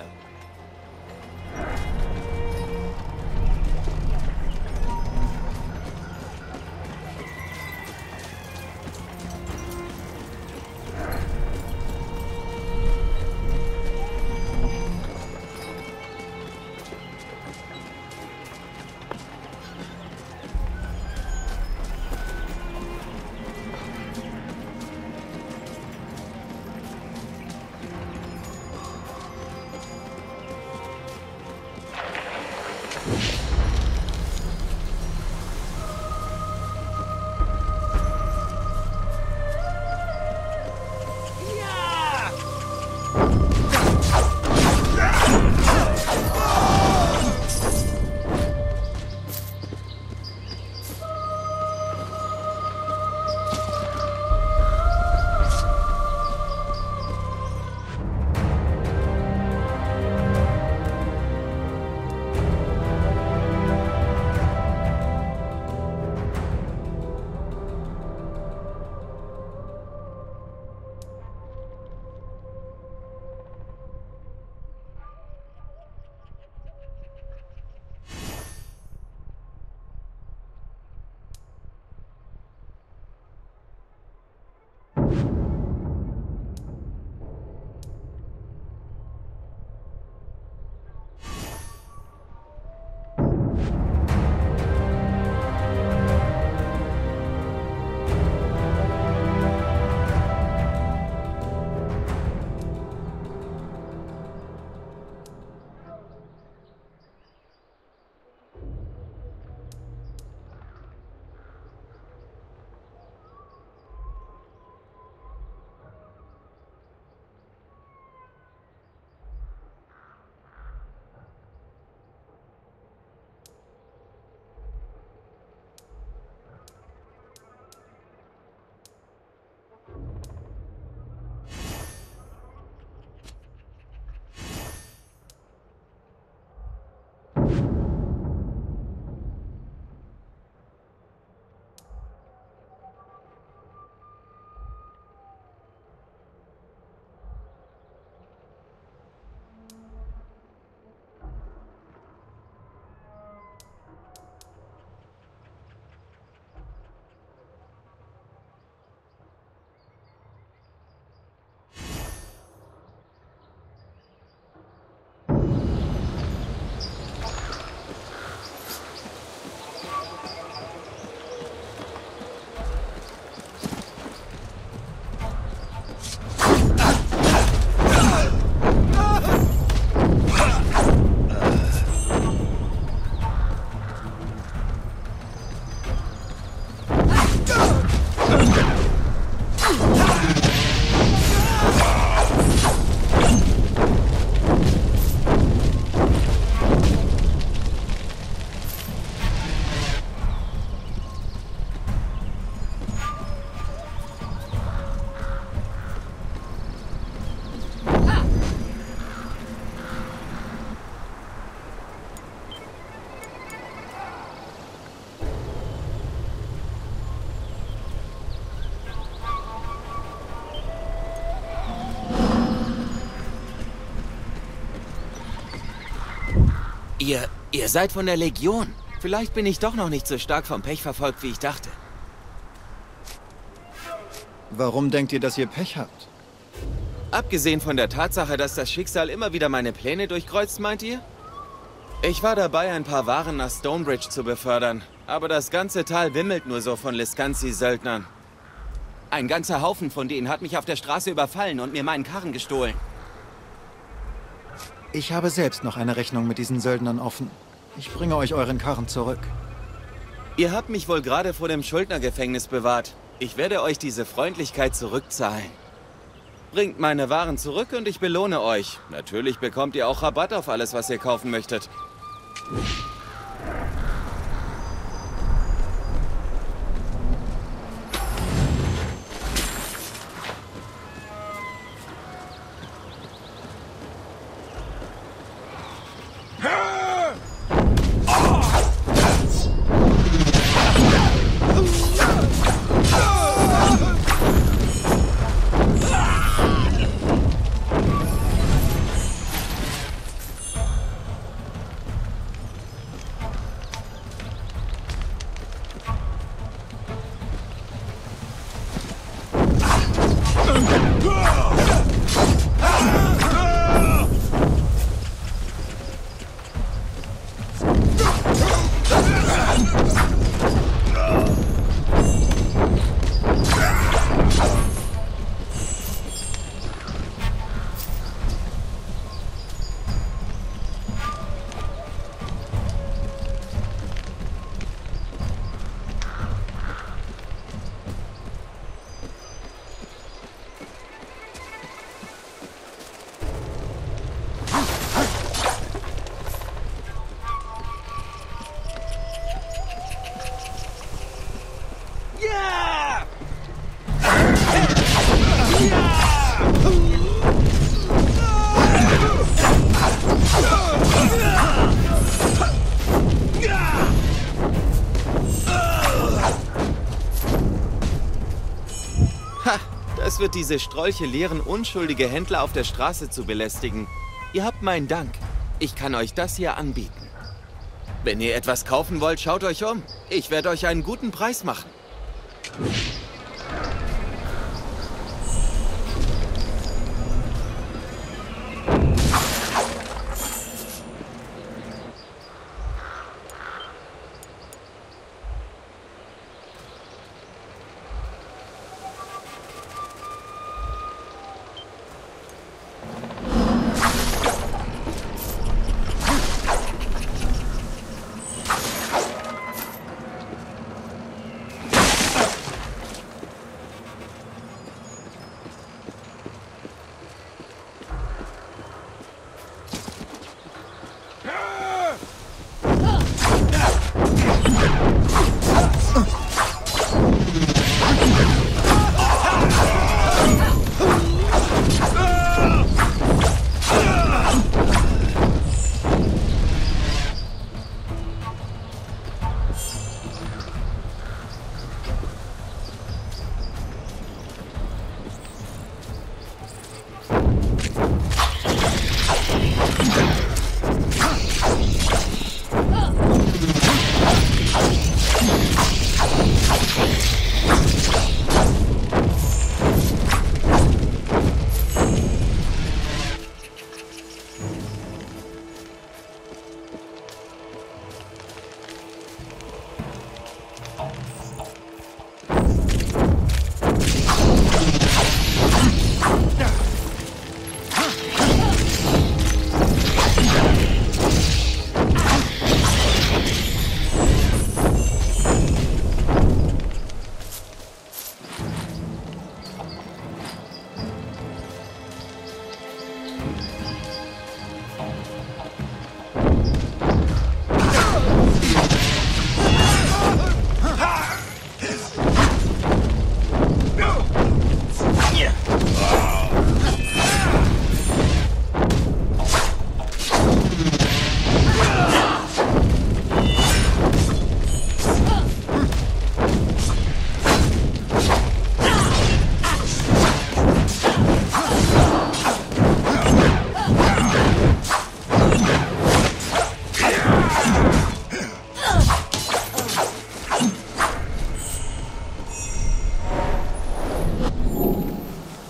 Ihr, ihr seid von der Legion. Vielleicht bin ich doch noch nicht so stark vom Pech verfolgt, wie ich dachte. Warum denkt ihr, dass ihr Pech habt? Abgesehen von der Tatsache, dass das Schicksal immer wieder meine Pläne durchkreuzt, meint ihr? Ich war dabei, ein paar Waren nach Stonebridge zu befördern. Aber das ganze Tal wimmelt nur so von Lescansi-Söldnern. Ein ganzer Haufen von denen hat mich auf der Straße überfallen und mir meinen Karren gestohlen. Ich habe selbst noch eine Rechnung mit diesen Söldnern offen. Ich bringe euch euren Karren zurück. Ihr habt mich wohl gerade vor dem Schuldnergefängnis bewahrt. Ich werde euch diese Freundlichkeit zurückzahlen. Bringt meine Waren zurück und ich belohne euch. Natürlich bekommt ihr auch Rabatt auf alles, was ihr kaufen möchtet. Es wird diese Strolche lehren, unschuldige Händler auf der Straße zu belästigen. Ihr habt meinen Dank. Ich kann euch das hier anbieten. Wenn ihr etwas kaufen wollt, schaut euch um. Ich werde euch einen guten Preis machen.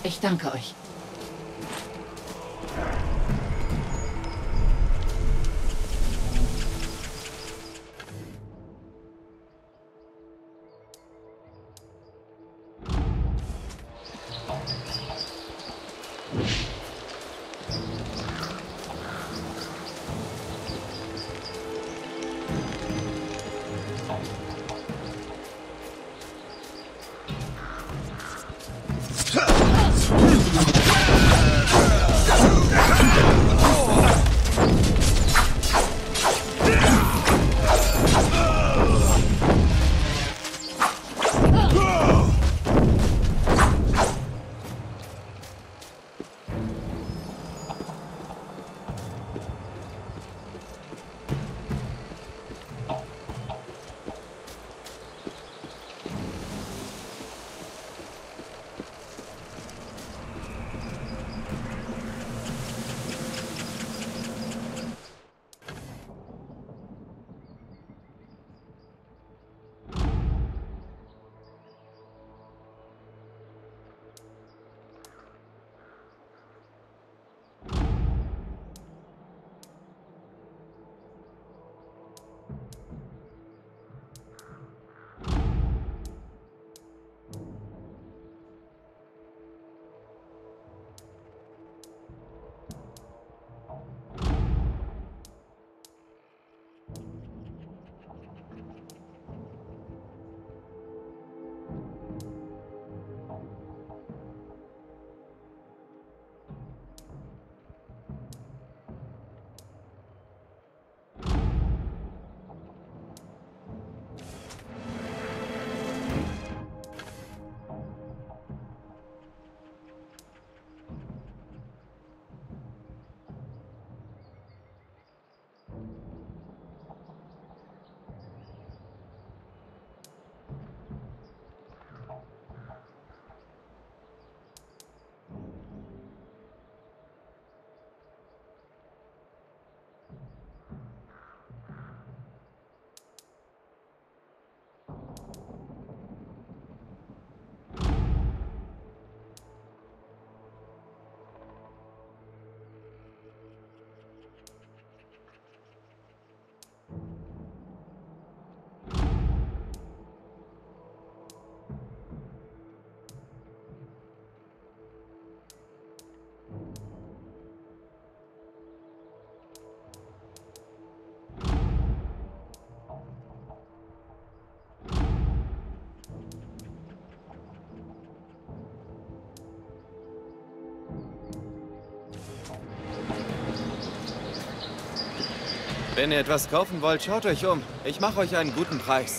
Ich danke euch. Wenn ihr etwas kaufen wollt, schaut euch um. Ich mache euch einen guten Preis.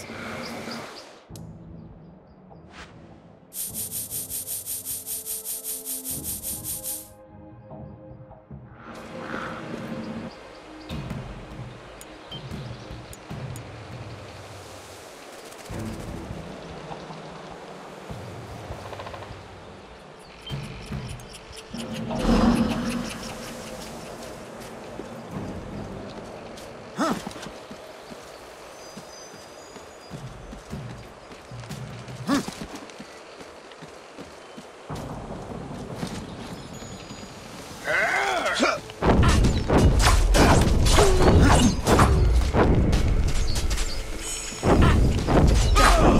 Ah!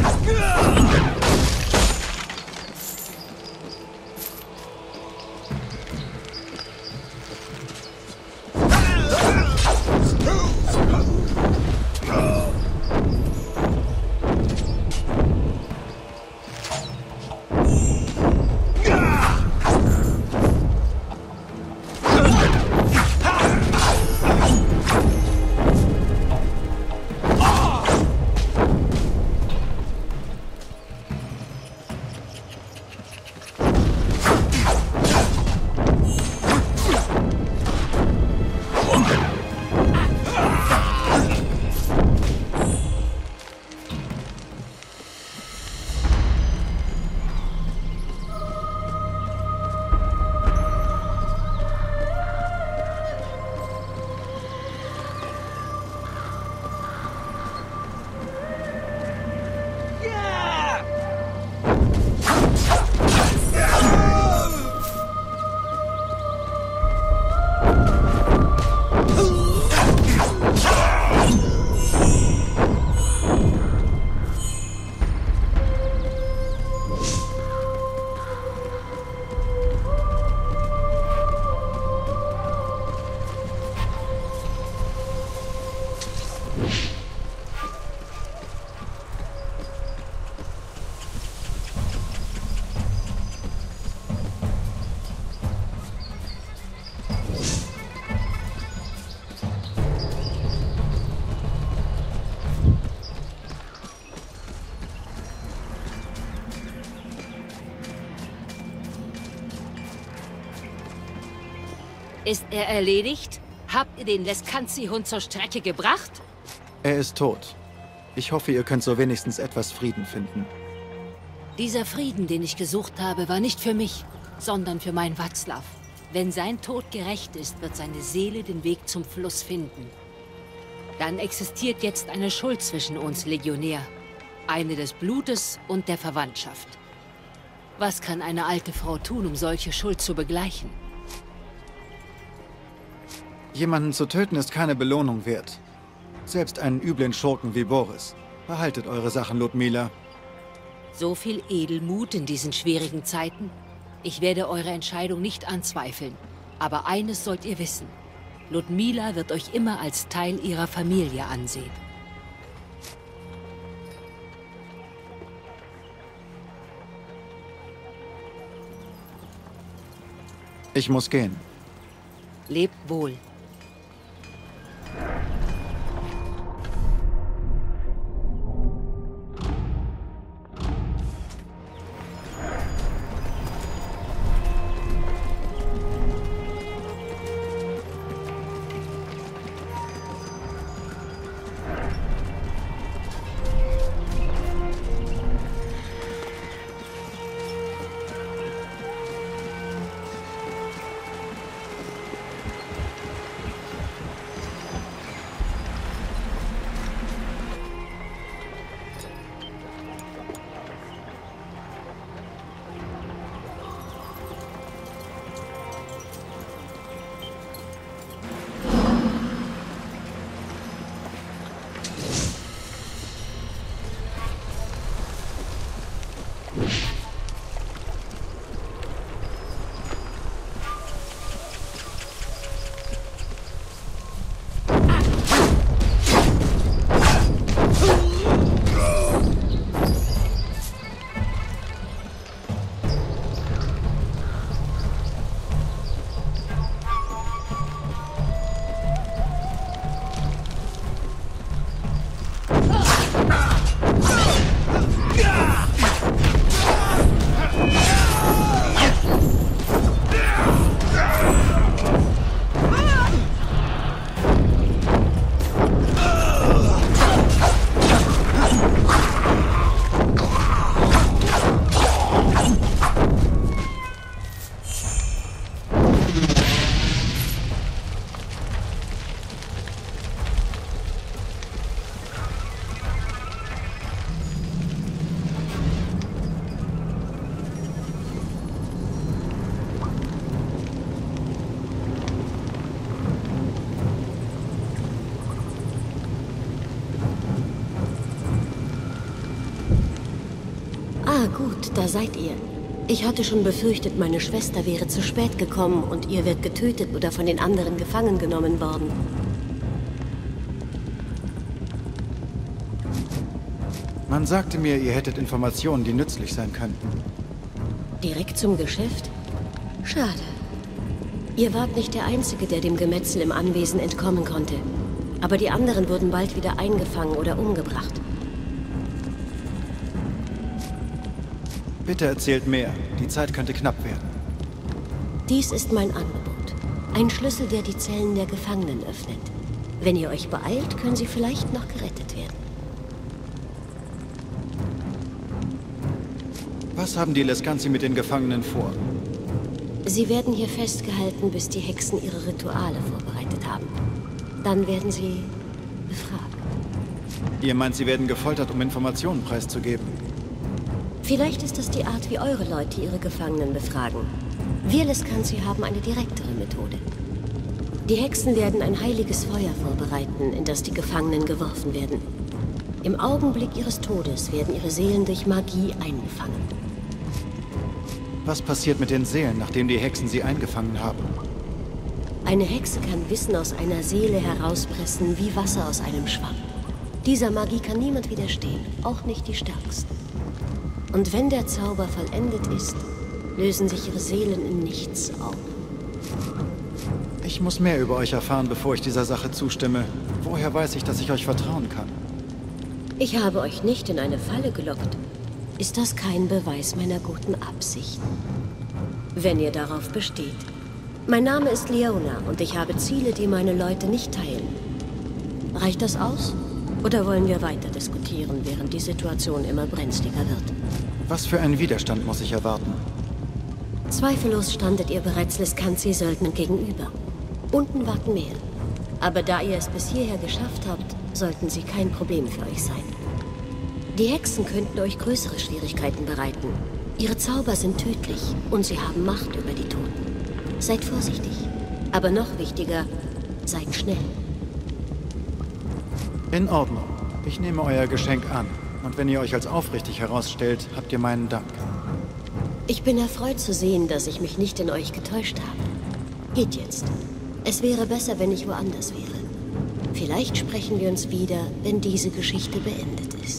Ist er erledigt? Habt ihr den Leskanzi-Hund zur Strecke gebracht? Er ist tot. Ich hoffe, ihr könnt so wenigstens etwas Frieden finden. Dieser Frieden, den ich gesucht habe, war nicht für mich, sondern für meinen Václav. Wenn sein Tod gerecht ist, wird seine Seele den Weg zum Fluss finden. Dann existiert jetzt eine Schuld zwischen uns, Legionär. Eine des Blutes und der Verwandtschaft. Was kann eine alte Frau tun, um solche Schuld zu begleichen? Jemanden zu töten ist keine Belohnung wert. Selbst einen üblen Schurken wie Boris. Behaltet eure Sachen, Ludmila. So viel Edelmut in diesen schwierigen Zeiten. Ich werde eure Entscheidung nicht anzweifeln. Aber eines sollt ihr wissen. Ludmila wird euch immer als Teil ihrer Familie ansehen. Ich muss gehen. Lebt wohl. Ah, gut, da seid ihr. Ich hatte schon befürchtet, meine Schwester wäre zu spät gekommen und ihr wird getötet oder von den anderen gefangen genommen worden. Man sagte mir, ihr hättet Informationen, die nützlich sein könnten. Direkt zum Geschäft? Schade. Ihr wart nicht der Einzige, der dem Gemetzel im Anwesen entkommen konnte. Aber die anderen wurden bald wieder eingefangen oder umgebracht. Bitte erzählt mehr. Die Zeit könnte knapp werden. Dies ist mein Angebot. Ein Schlüssel, der die Zellen der Gefangenen öffnet. Wenn ihr euch beeilt, können sie vielleicht noch gerettet werden. Was haben die Leskanzi mit den Gefangenen vor? Sie werden hier festgehalten, bis die Hexen ihre Rituale vorbereitet haben. Dann werden sie befragt. Ihr meint, sie werden gefoltert, um Informationen preiszugeben? Vielleicht ist das die Art, wie eure Leute ihre Gefangenen befragen. Wir Leskanzi haben eine direktere Methode. Die Hexen werden ein heiliges Feuer vorbereiten, in das die Gefangenen geworfen werden. Im Augenblick ihres Todes werden ihre Seelen durch Magie eingefangen. Was passiert mit den Seelen, nachdem die Hexen sie eingefangen haben? Eine Hexe kann Wissen aus einer Seele herauspressen, wie Wasser aus einem Schwamm. Dieser Magie kann niemand widerstehen, auch nicht die Stärksten. Und wenn der Zauber vollendet ist, lösen sich ihre Seelen in nichts auf. Ich muss mehr über euch erfahren, bevor ich dieser Sache zustimme. Woher weiß ich, dass ich euch vertrauen kann? Ich habe euch nicht in eine Falle gelockt. Ist das kein Beweis meiner guten Absichten? Wenn ihr darauf besteht. Mein Name ist Leona und ich habe Ziele, die meine Leute nicht teilen. Reicht das aus? Oder wollen wir weiter diskutieren, während die Situation immer brenzliger wird? Was für einen Widerstand muss ich erwarten? Zweifellos standet ihr bereits Leskanzi-Söldnern gegenüber. Unten warten mehr. Aber da ihr es bis hierher geschafft habt, sollten sie kein Problem für euch sein. Die Hexen könnten euch größere Schwierigkeiten bereiten. Ihre Zauber sind tödlich und sie haben Macht über die Toten. Seid vorsichtig. Aber noch wichtiger, seid schnell. In Ordnung. Ich nehme euer Geschenk an. Und wenn ihr euch als aufrichtig herausstellt, habt ihr meinen Dank. Ich bin erfreut zu sehen, dass ich mich nicht in euch getäuscht habe. Geht jetzt. Es wäre besser, wenn ich woanders wäre. Vielleicht sprechen wir uns wieder, wenn diese Geschichte beendet ist.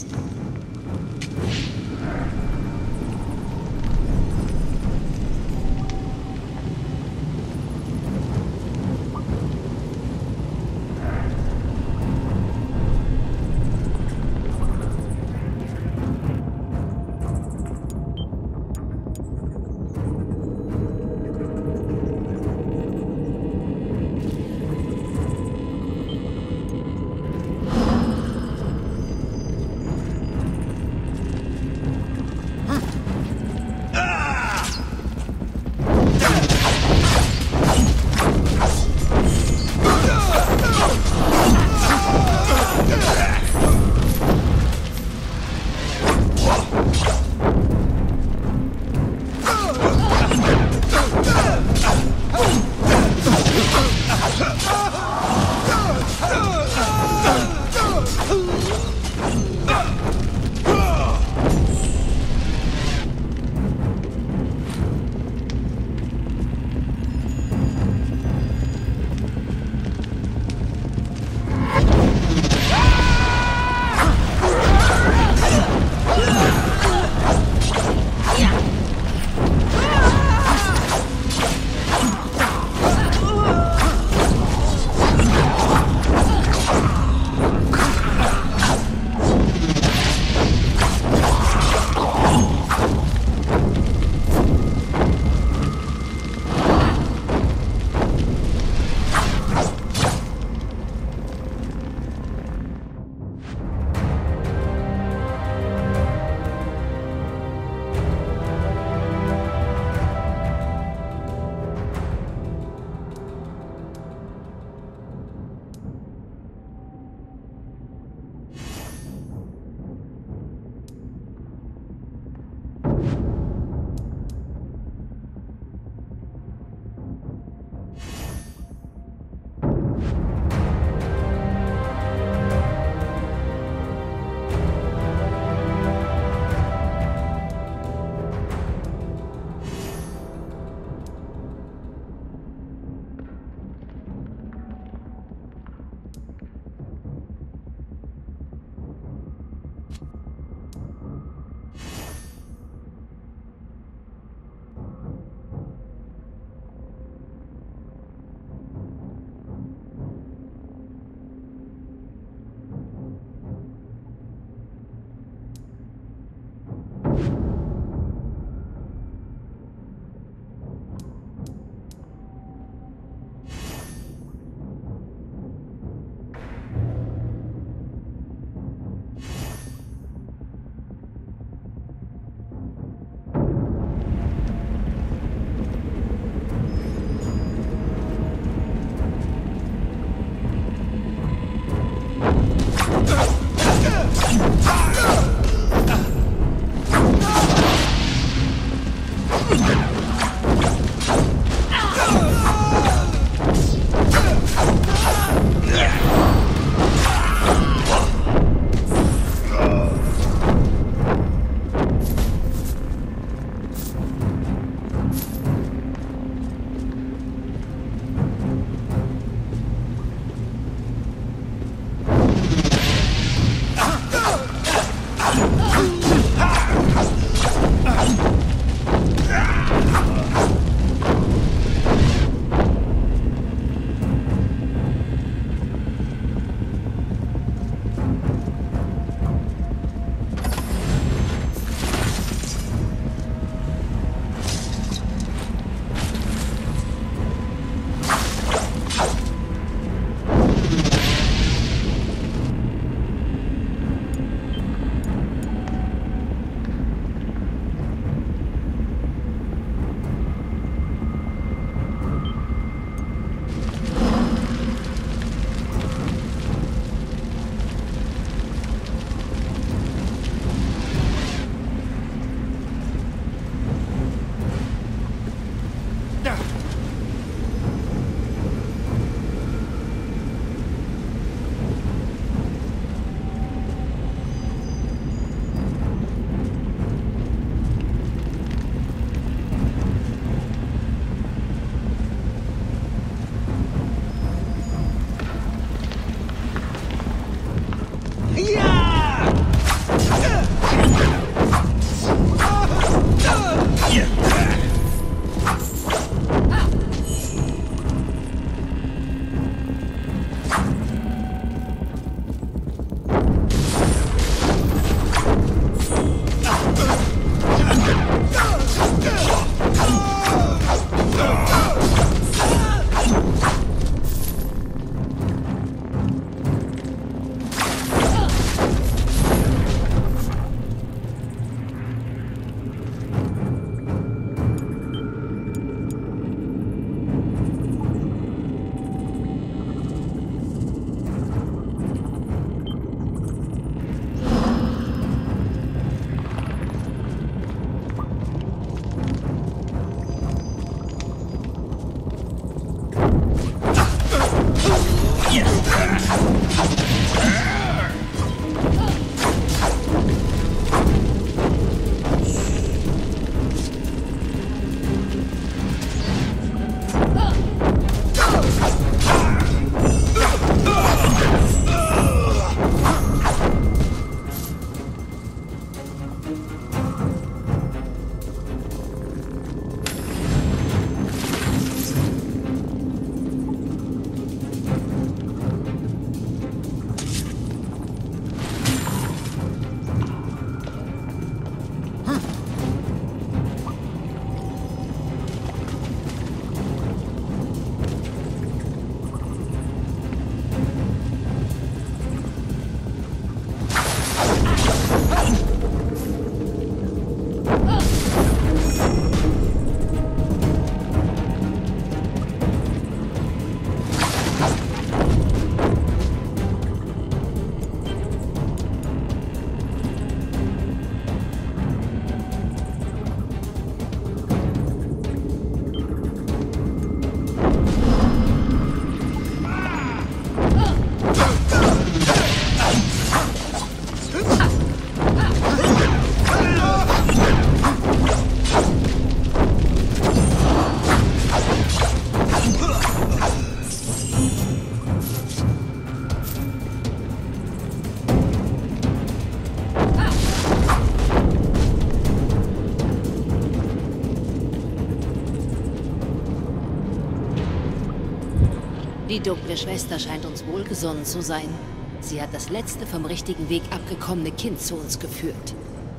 Die dunkle Schwester scheint uns wohlgesonnen zu sein. Sie hat das letzte vom richtigen Weg abgekommene Kind zu uns geführt.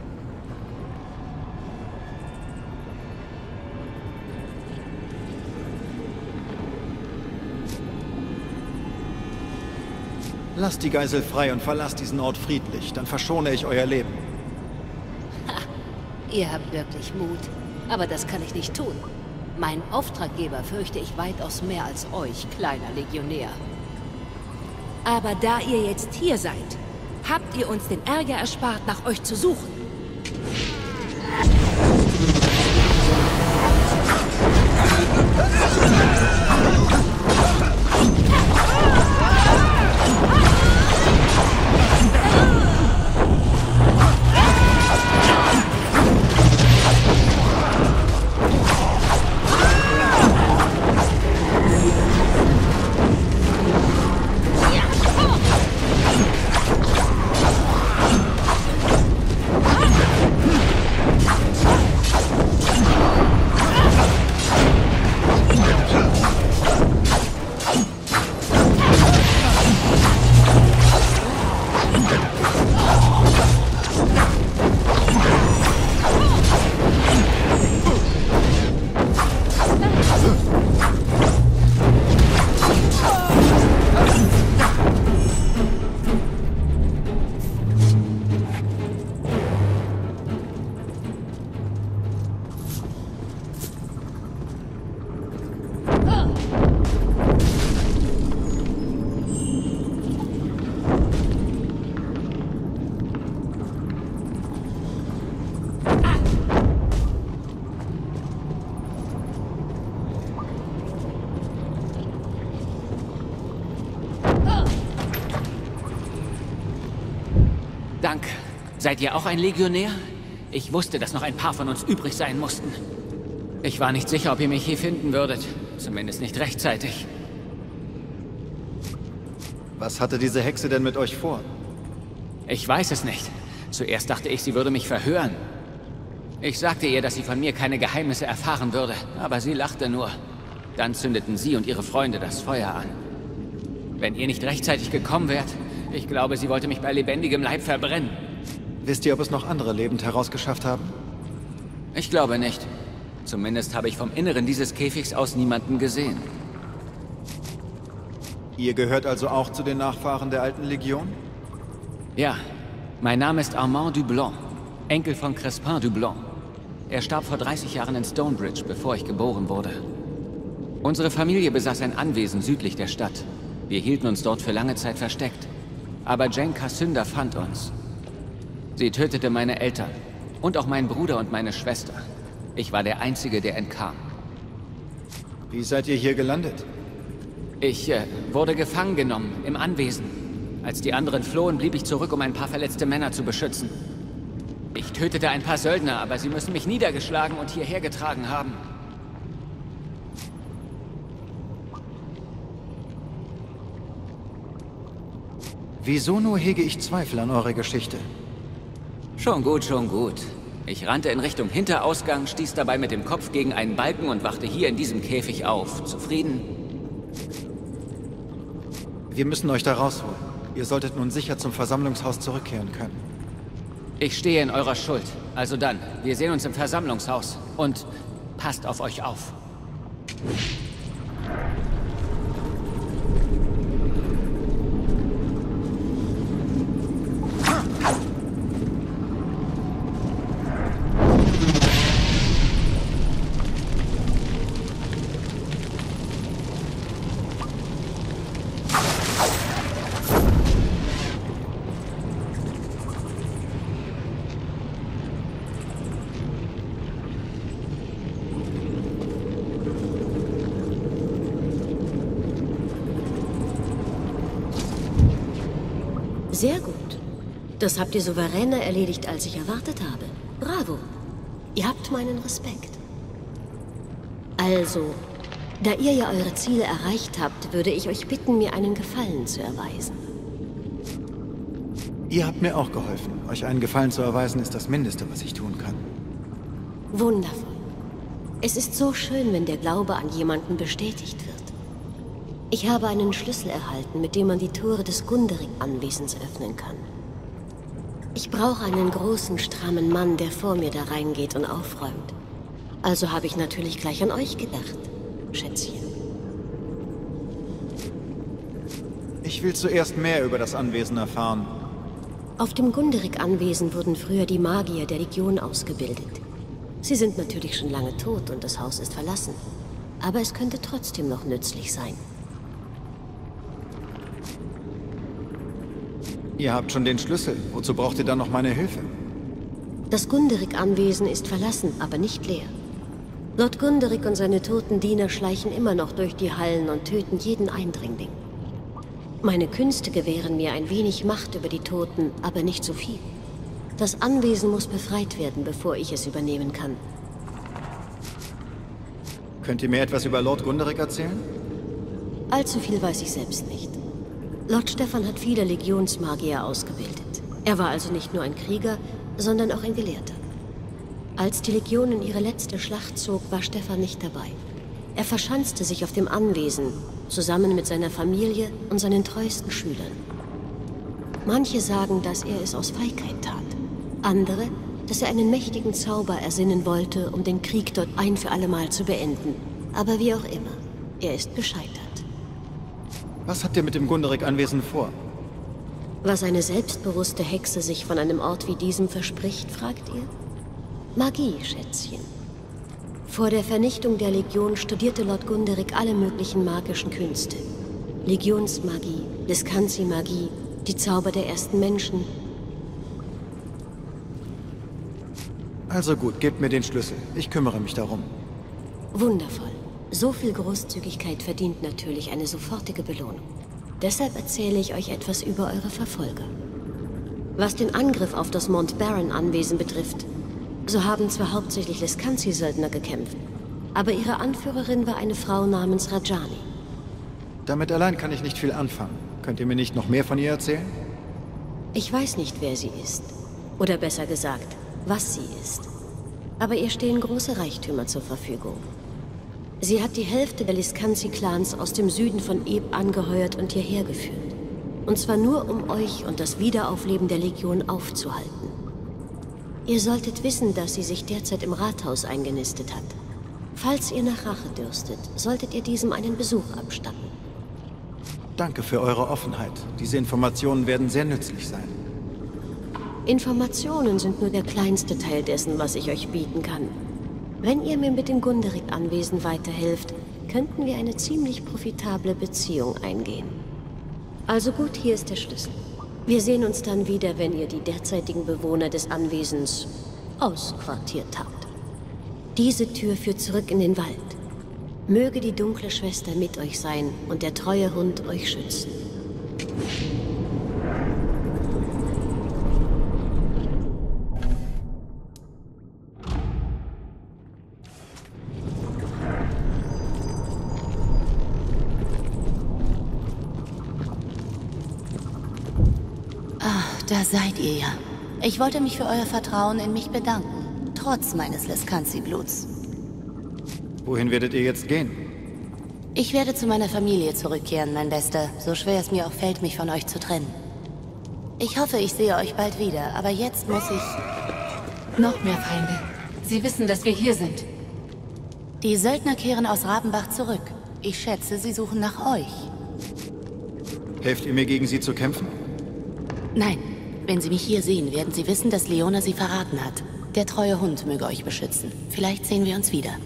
Lasst die Geisel frei und verlasst diesen Ort friedlich, dann verschone ich euer Leben. Ha, ihr habt wirklich Mut. Aber das kann ich nicht tun. Mein Auftraggeber fürchte ich weitaus mehr als euch, kleiner Legionär. Aber da ihr jetzt hier seid, habt ihr uns den Ärger erspart, nach euch zu suchen. Danke. Seid ihr auch ein Legionär? Ich wusste, dass noch ein paar von uns übrig sein mussten. Ich war nicht sicher, ob ihr mich hier finden würdet. Zumindest nicht rechtzeitig. Was hatte diese Hexe denn mit euch vor? Ich weiß es nicht. Zuerst dachte ich, sie würde mich verhören. Ich sagte ihr, dass sie von mir keine Geheimnisse erfahren würde, aber sie lachte nur. Dann zündeten sie und ihre Freunde das Feuer an. Wenn ihr nicht rechtzeitig gekommen wärt, ich glaube, sie wollte mich bei lebendigem Leib verbrennen. Wisst ihr, ob es noch andere lebend herausgeschafft haben? Ich glaube nicht. Zumindest habe ich vom Inneren dieses Käfigs aus niemanden gesehen. Ihr gehört also auch zu den Nachfahren der alten Legion? Ja. Mein Name ist Armand Dublanc, Enkel von Crespin Dublanc. Er starb vor dreißig Jahren in Stonebridge, bevor ich geboren wurde. Unsere Familie besaß ein Anwesen südlich der Stadt. Wir hielten uns dort für lange Zeit versteckt. Aber Jane Cassunda fand uns. Sie tötete meine Eltern und auch meinen Bruder und meine Schwester. Ich war der Einzige, der entkam. Wie seid ihr hier gelandet? Ich äh, wurde gefangen genommen im Anwesen. Als die anderen flohen, blieb ich zurück, um ein paar verletzte Männer zu beschützen. Ich tötete ein paar Söldner, aber sie müssen mich niedergeschlagen und hierher getragen haben. Wieso nur hege ich Zweifel an eurer Geschichte? Schon gut, schon gut. Ich rannte in Richtung Hinterausgang, stieß dabei mit dem Kopf gegen einen Balken und wachte hier in diesem Käfig auf. Zufrieden? Wir müssen euch da rausholen. Ihr solltet nun sicher zum Versammlungshaus zurückkehren können. Ich stehe in eurer Schuld. Also dann, wir sehen uns im Versammlungshaus. Und passt auf euch auf. Sehr gut. Das habt ihr souveräner erledigt, als ich erwartet habe. Bravo. Ihr habt meinen Respekt. Also, da ihr ja eure Ziele erreicht habt, würde ich euch bitten, mir einen Gefallen zu erweisen. Ihr habt mir auch geholfen. Euch einen Gefallen zu erweisen, ist das Mindeste, was ich tun kann. Wundervoll. Es ist so schön, wenn der Glaube an jemanden bestätigt wird. Ich habe einen Schlüssel erhalten, mit dem man die Tore des Gunderig-Anwesens öffnen kann. Ich brauche einen großen, strammen Mann, der vor mir da reingeht und aufräumt. Also habe ich natürlich gleich an euch gedacht, Schätzchen. Ich will zuerst mehr über das Anwesen erfahren. Auf dem Gunderig-Anwesen wurden früher die Magier der Legion ausgebildet. Sie sind natürlich schon lange tot und das Haus ist verlassen. Aber es könnte trotzdem noch nützlich sein. Ihr habt schon den Schlüssel. Wozu braucht ihr dann noch meine Hilfe? Das Gunderig-Anwesen ist verlassen, aber nicht leer. Lord Gunderig und seine toten Diener schleichen immer noch durch die Hallen und töten jeden Eindringling. Meine Künste gewähren mir ein wenig Macht über die Toten, aber nicht so viel. Das Anwesen muss befreit werden, bevor ich es übernehmen kann. Könnt ihr mir etwas über Lord Gunderig erzählen? Allzu viel weiß ich selbst nicht. Lord Stefan hat viele Legionsmagier ausgebildet. Er war also nicht nur ein Krieger, sondern auch ein Gelehrter. Als die Legion in ihre letzte Schlacht zog, war Stefan nicht dabei. Er verschanzte sich auf dem Anwesen, zusammen mit seiner Familie und seinen treuesten Schülern. Manche sagen, dass er es aus Feigheit tat. Andere, dass er einen mächtigen Zauber ersinnen wollte, um den Krieg dort ein für allemal zu beenden. Aber wie auch immer, er ist gescheitert. Was habt ihr mit dem Gunderig-Anwesen vor? Was eine selbstbewusste Hexe sich von einem Ort wie diesem verspricht, fragt ihr? Magie, Schätzchen. Vor der Vernichtung der Legion studierte Lord Gunderig alle möglichen magischen Künste. Legionsmagie, Lescanzi-Magie, die Zauber der ersten Menschen. Also gut, gebt mir den Schlüssel. Ich kümmere mich darum. Wundervoll. So viel Großzügigkeit verdient natürlich eine sofortige Belohnung. Deshalb erzähle ich euch etwas über eure Verfolger. Was den Angriff auf das Mont Baron-Anwesen betrifft, so haben zwar hauptsächlich Lescanzi-Söldner gekämpft, aber ihre Anführerin war eine Frau namens Rajani. Damit allein kann ich nicht viel anfangen. Könnt ihr mir nicht noch mehr von ihr erzählen? Ich weiß nicht, wer sie ist. Oder besser gesagt, was sie ist. Aber ihr stehen große Reichtümer zur Verfügung. Sie hat die Hälfte der Lescanzi-Clans aus dem Süden von Eb angeheuert und hierher geführt. Und zwar nur, um euch und das Wiederaufleben der Legion aufzuhalten. Ihr solltet wissen, dass sie sich derzeit im Rathaus eingenistet hat. Falls ihr nach Rache dürstet, solltet ihr diesem einen Besuch abstatten. Danke für eure Offenheit. Diese Informationen werden sehr nützlich sein. Informationen sind nur der kleinste Teil dessen, was ich euch bieten kann. Wenn ihr mir mit dem Gunderig-Anwesen weiterhelft, könnten wir eine ziemlich profitable Beziehung eingehen. Also gut, hier ist der Schlüssel. Wir sehen uns dann wieder, wenn ihr die derzeitigen Bewohner des Anwesens ausquartiert habt. Diese Tür führt zurück in den Wald. Möge die dunkle Schwester mit euch sein und der treue Hund euch schützen. Da seid ihr ja. Ich wollte mich für euer Vertrauen in mich bedanken, trotz meines Lescanzi-Bluts. Wohin werdet ihr jetzt gehen? Ich werde zu meiner Familie zurückkehren, mein Bester, so schwer es mir auch fällt, mich von euch zu trennen. Ich hoffe, ich sehe euch bald wieder, aber jetzt muss ich... Noch mehr Feinde. Sie wissen, dass wir hier sind. Die Söldner kehren aus Rabenbach zurück. Ich schätze, sie suchen nach euch. Helft ihr mir, gegen sie zu kämpfen? Nein. Wenn Sie mich hier sehen, werden Sie wissen, dass Leona Sie verraten hat. Der treue Hund möge euch beschützen. Vielleicht sehen wir uns wieder.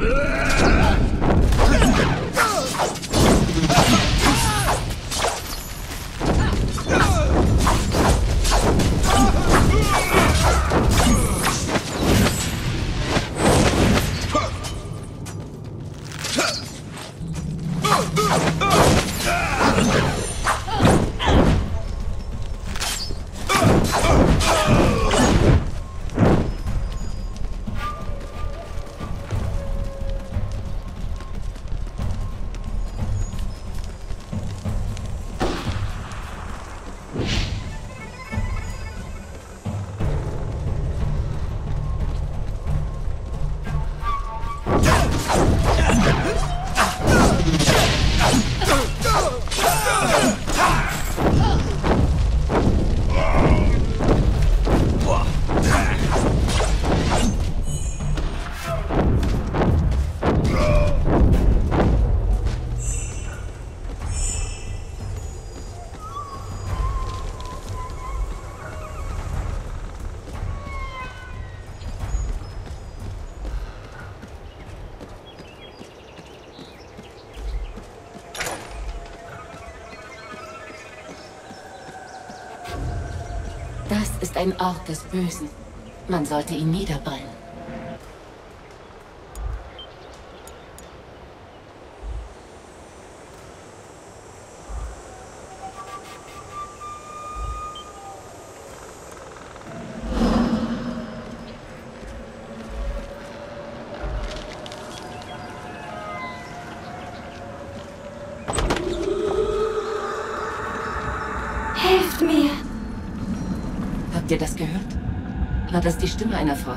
Das ist ein Ort des Bösen. Man sollte ihn niederbrennen. Helft mir! Habt ihr das gehört? War das die Stimme einer Frau?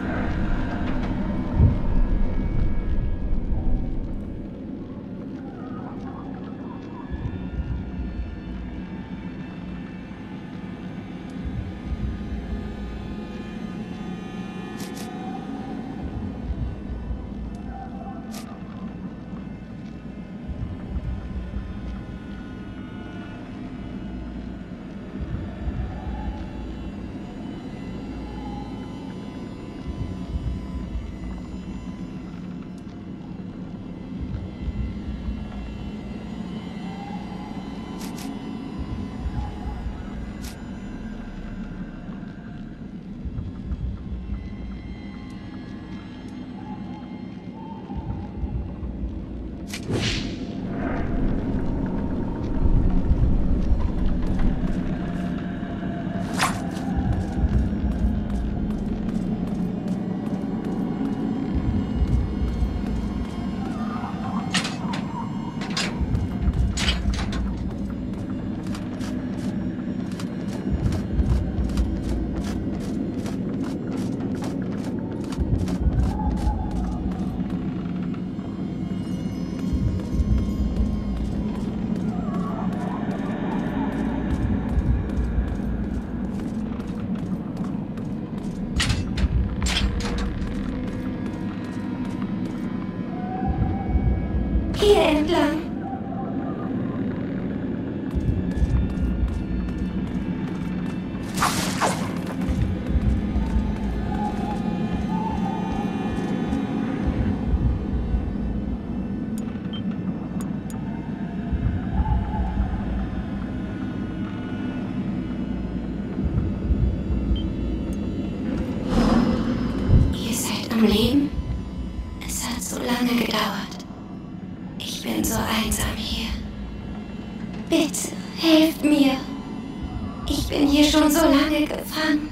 Hier entlang. Ihr seid am Leben? Es hat so lange gedauert. Ich bin so einsam hier. Bitte, helft mir. Ich bin hier schon so lange gefangen.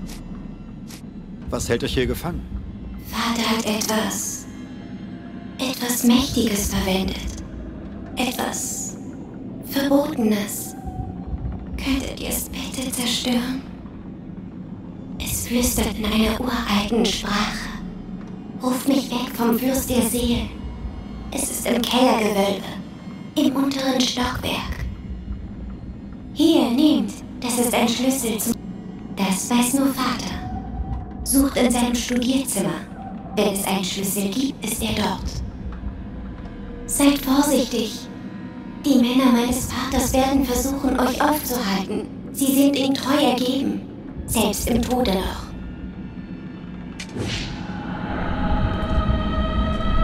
Was hält euch hier gefangen? Vater hat etwas... etwas Mächtiges verwendet. Etwas... Verbotenes. Könntet ihr es bitte zerstören? Es flüstert in einer uralten Sprache. Ruf mich weg vom Fluss der Seelen. Es ist im Kellergewölbe, im unteren Stockwerk. Hier, nehmt, das ist ein Schlüssel zum... Das weiß nur Vater. Sucht in seinem Studierzimmer. Wenn es einen Schlüssel gibt, ist er dort. Seid vorsichtig. Die Männer meines Vaters werden versuchen, euch aufzuhalten. Sie sind ihm treu ergeben, selbst im Tode noch.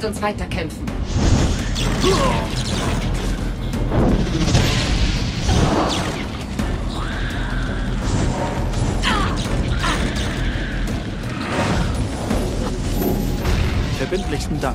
Lasst uns weiterkämpfen. Verbindlichsten Dank.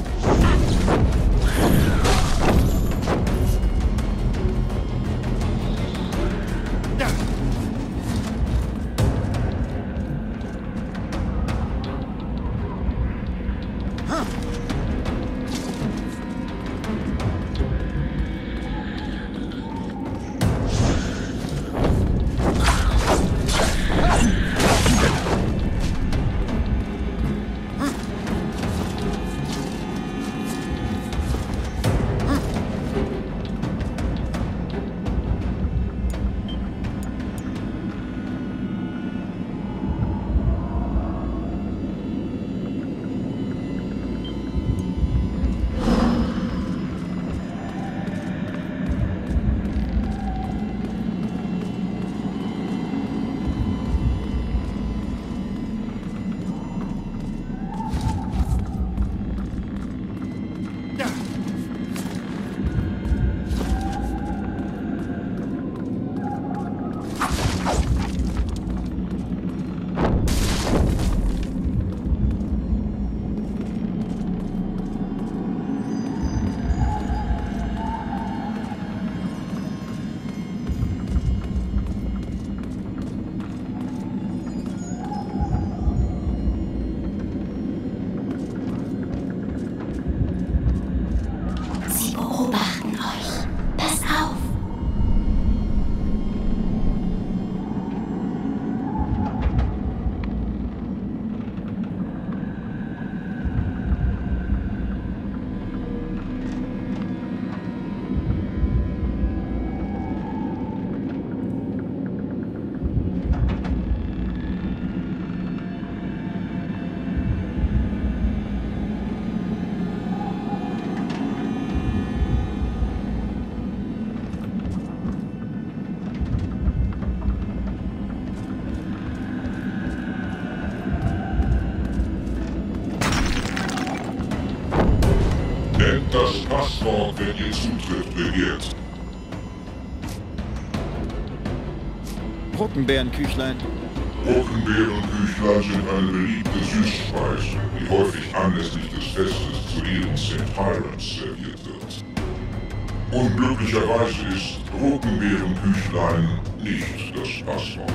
Nennt das Passwort, wenn ihr Zutritt begehrt. Brockenbeerenküchlein. Brockenbeerenküchlein sind eine beliebte Süßspeise, die häufig anlässlich des Festes zu Ehren Sankt Tyrants serviert wird. Unglücklicherweise ist Brockenbeerenküchlein nicht das Passwort.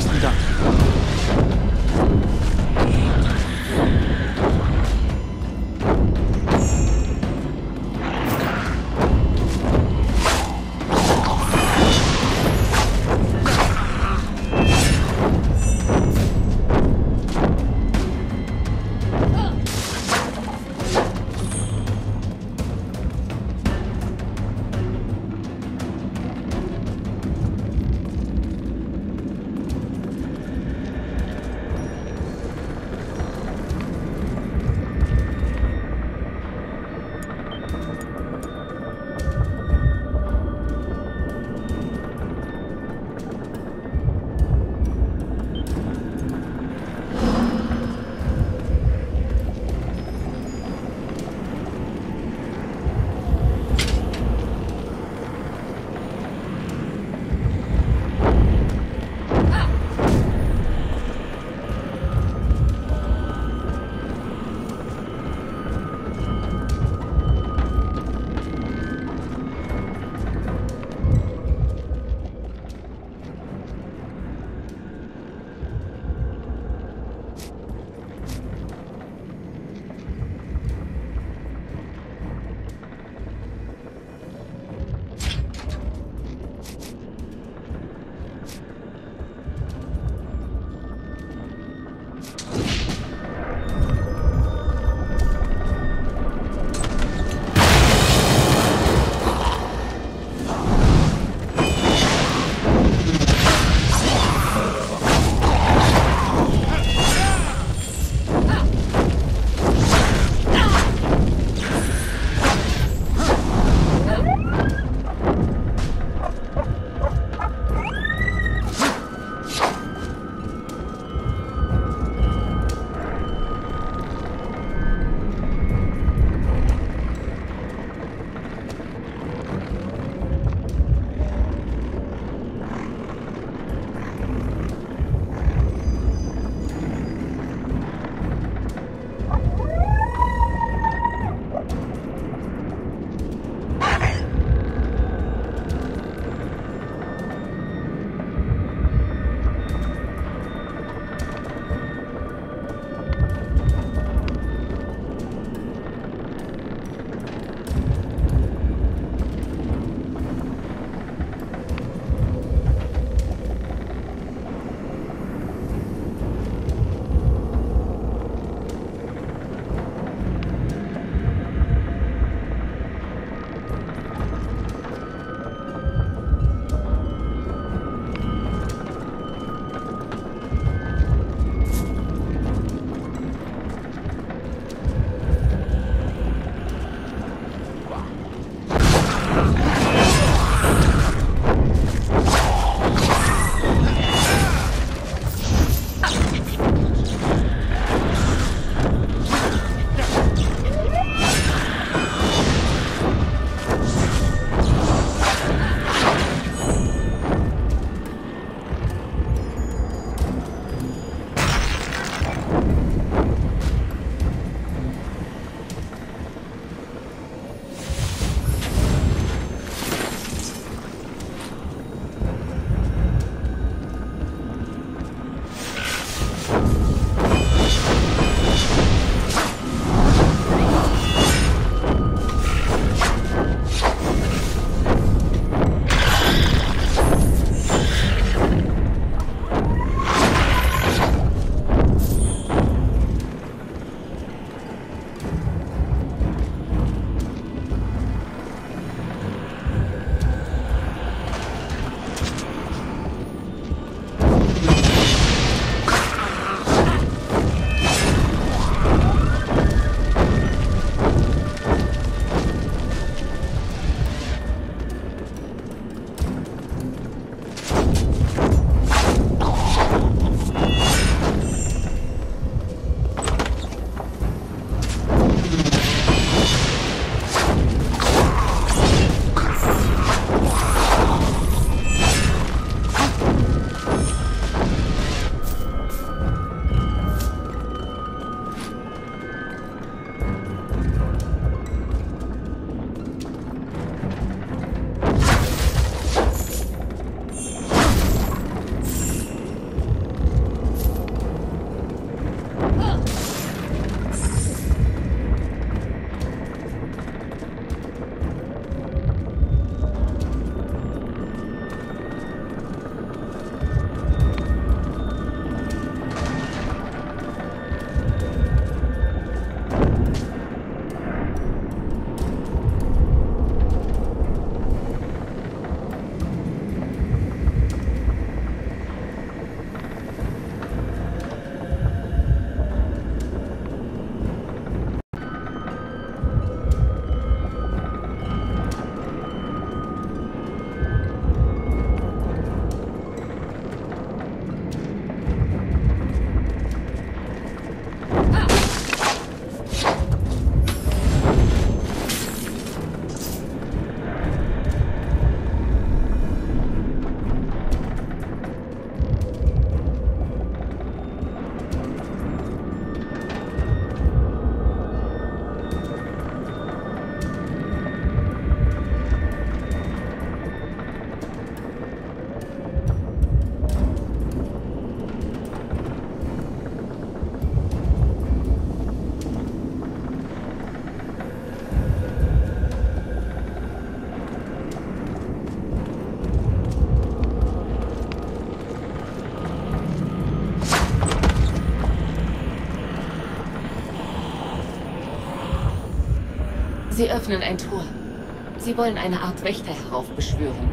Besten Dank. Sie öffnen ein Tor. Sie wollen eine Art Wächter heraufbeschwören.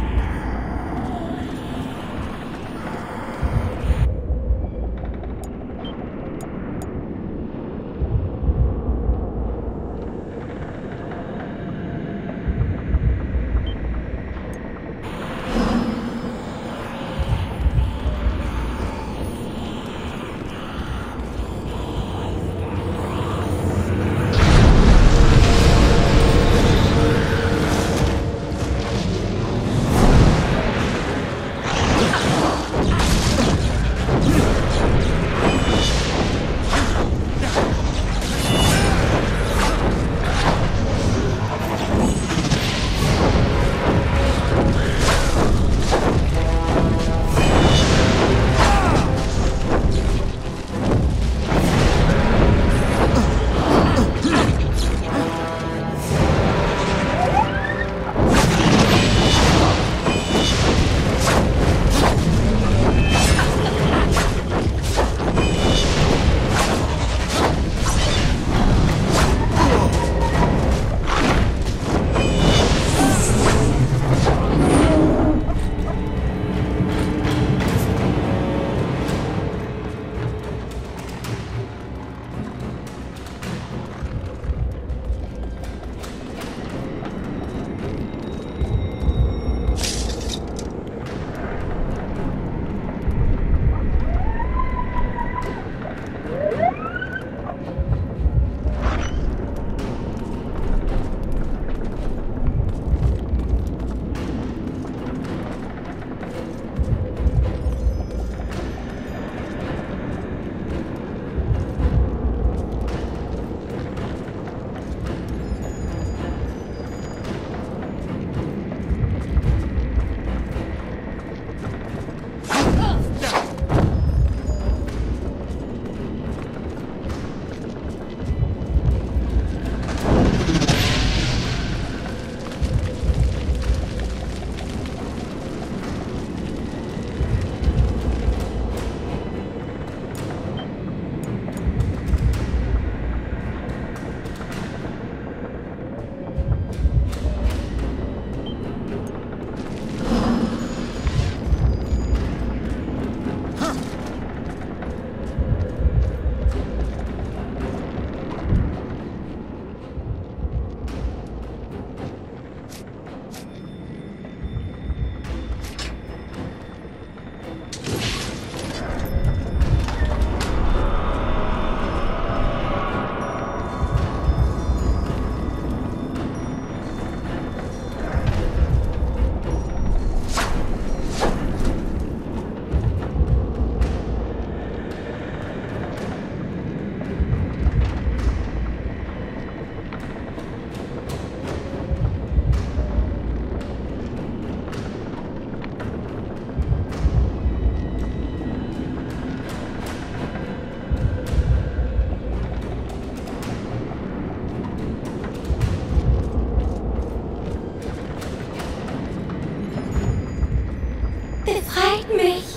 Befreit mich!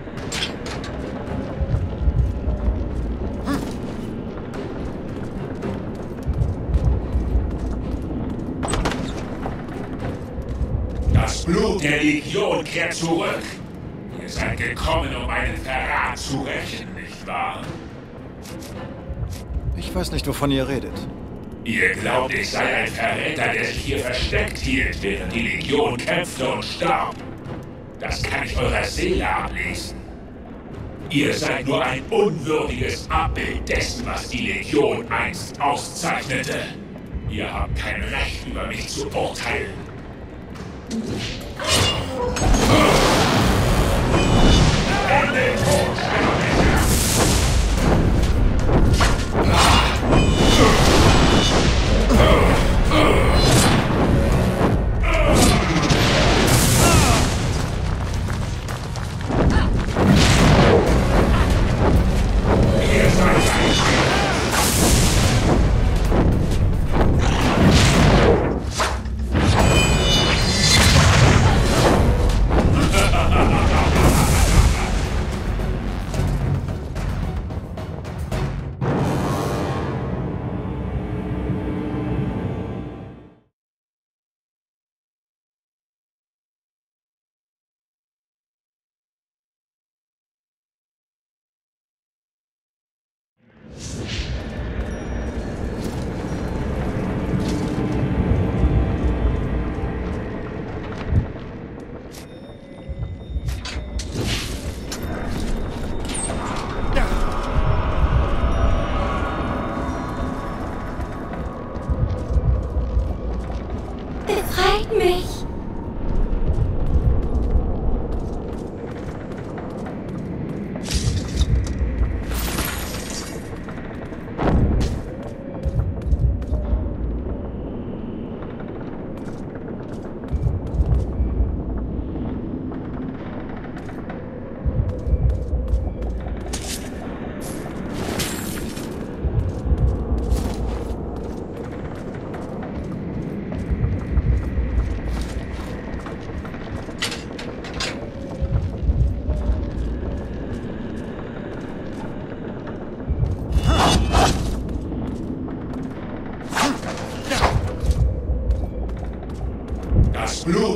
Das Blut der Legion kehrt zurück. Ihr seid gekommen, um einen Verrat zu rächen, nicht wahr? Ich weiß nicht, wovon ihr redet. Ihr glaubt, ich sei ein Verräter, der sich hier versteckt hielt, während die Legion kämpfte und starb. Das kann ich eurer Seele ablesen. Ihr seid nur ein unwürdiges Abbild dessen, was die Legion einst auszeichnete. Ihr habt kein Recht, über mich zu urteilen. Ende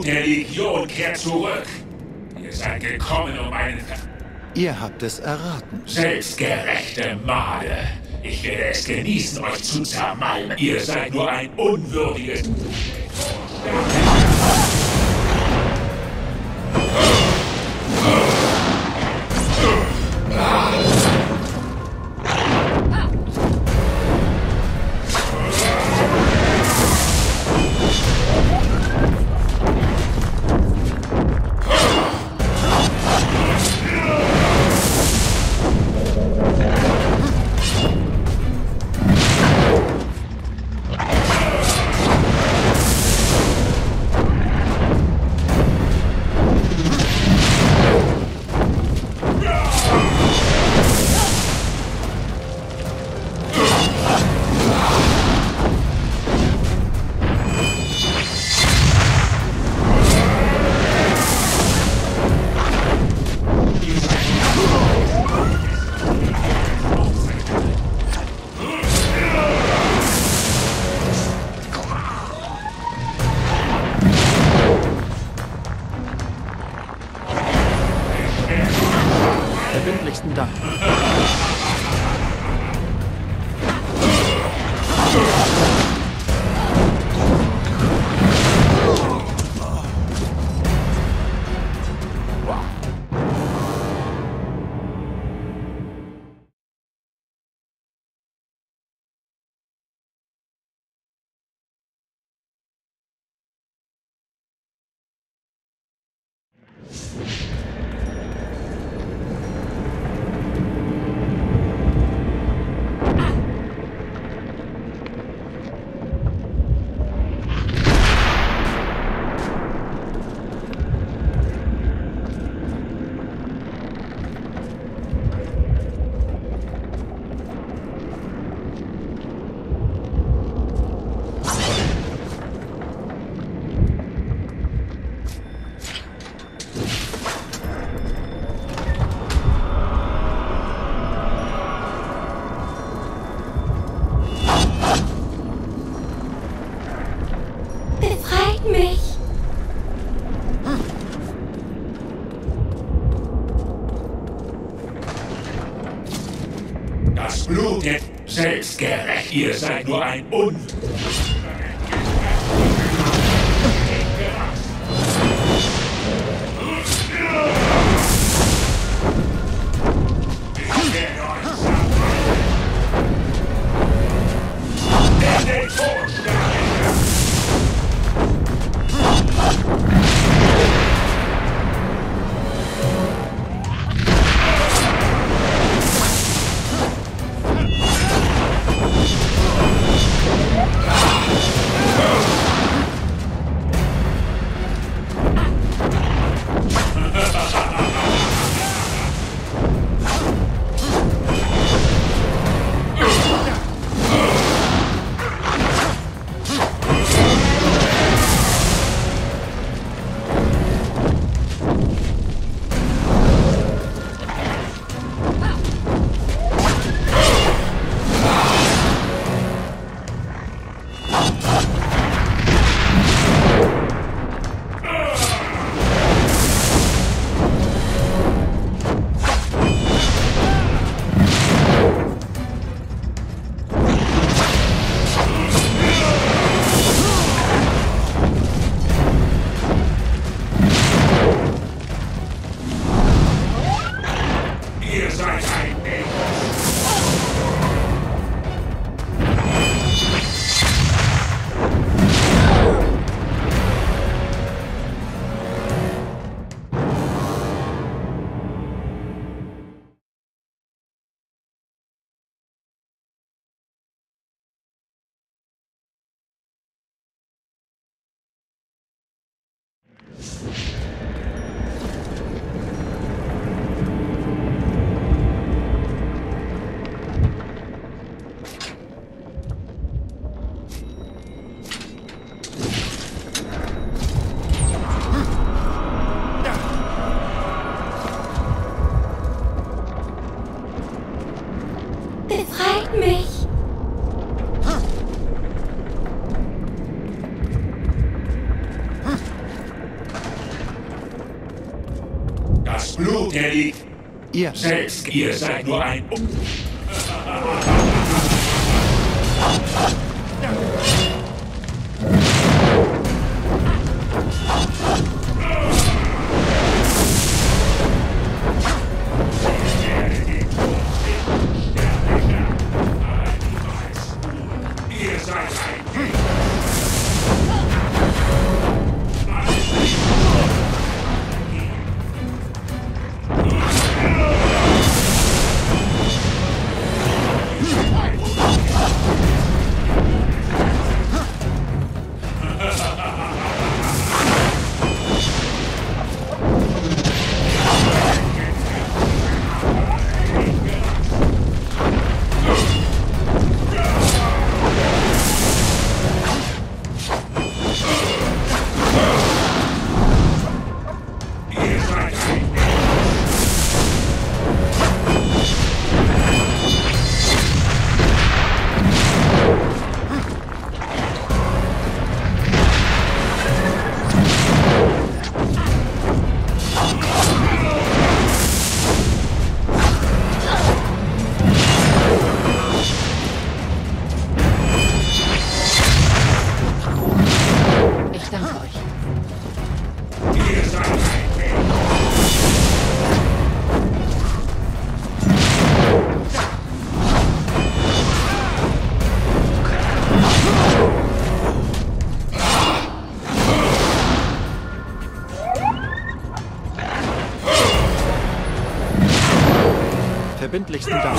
Blut der Legion kehrt zurück. Ihr seid gekommen, um einen... Ver Ihr habt es erraten. Selbstgerechte Made. Ich werde es genießen, euch zu zermalmen. Ihr seid nur ein unwürdiges... Verbindlichsten Dank. Das Blut ist selbstgerecht. Ihr seid nur ein Un... Befreit mich! Ihr. Selbst ihr seid nur ein... Um Ihr seid ein... Verbindlichsten Dank.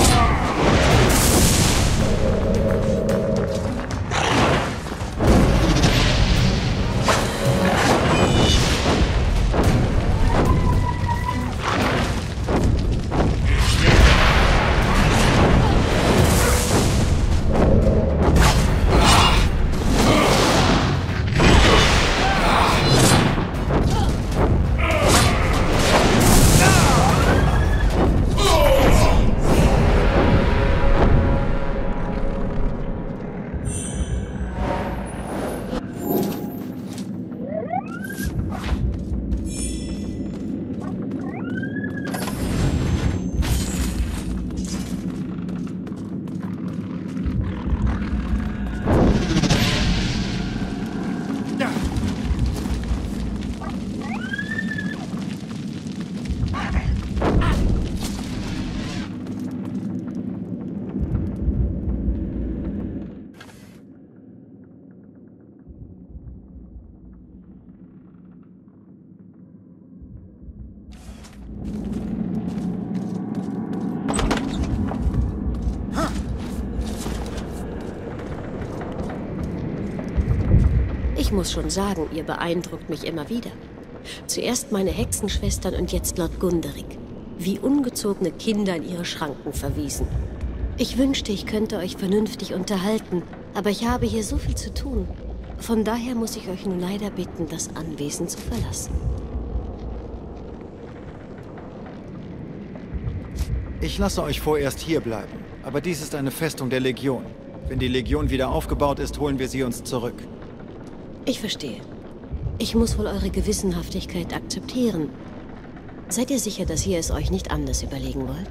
Ich muss schon sagen, ihr beeindruckt mich immer wieder. Zuerst meine Hexenschwestern und jetzt Lord Gunderic. Wie ungezogene Kinder in ihre Schranken verwiesen. Ich wünschte, ich könnte euch vernünftig unterhalten, aber ich habe hier so viel zu tun. Von daher muss ich euch nun leider bitten, das Anwesen zu verlassen. Ich lasse euch vorerst hier bleiben, aber dies ist eine Festung der Legion. Wenn die Legion wieder aufgebaut ist, holen wir sie uns zurück. Ich verstehe. Ich muss wohl eure Gewissenhaftigkeit akzeptieren. Seid ihr sicher, dass ihr es euch nicht anders überlegen wollt?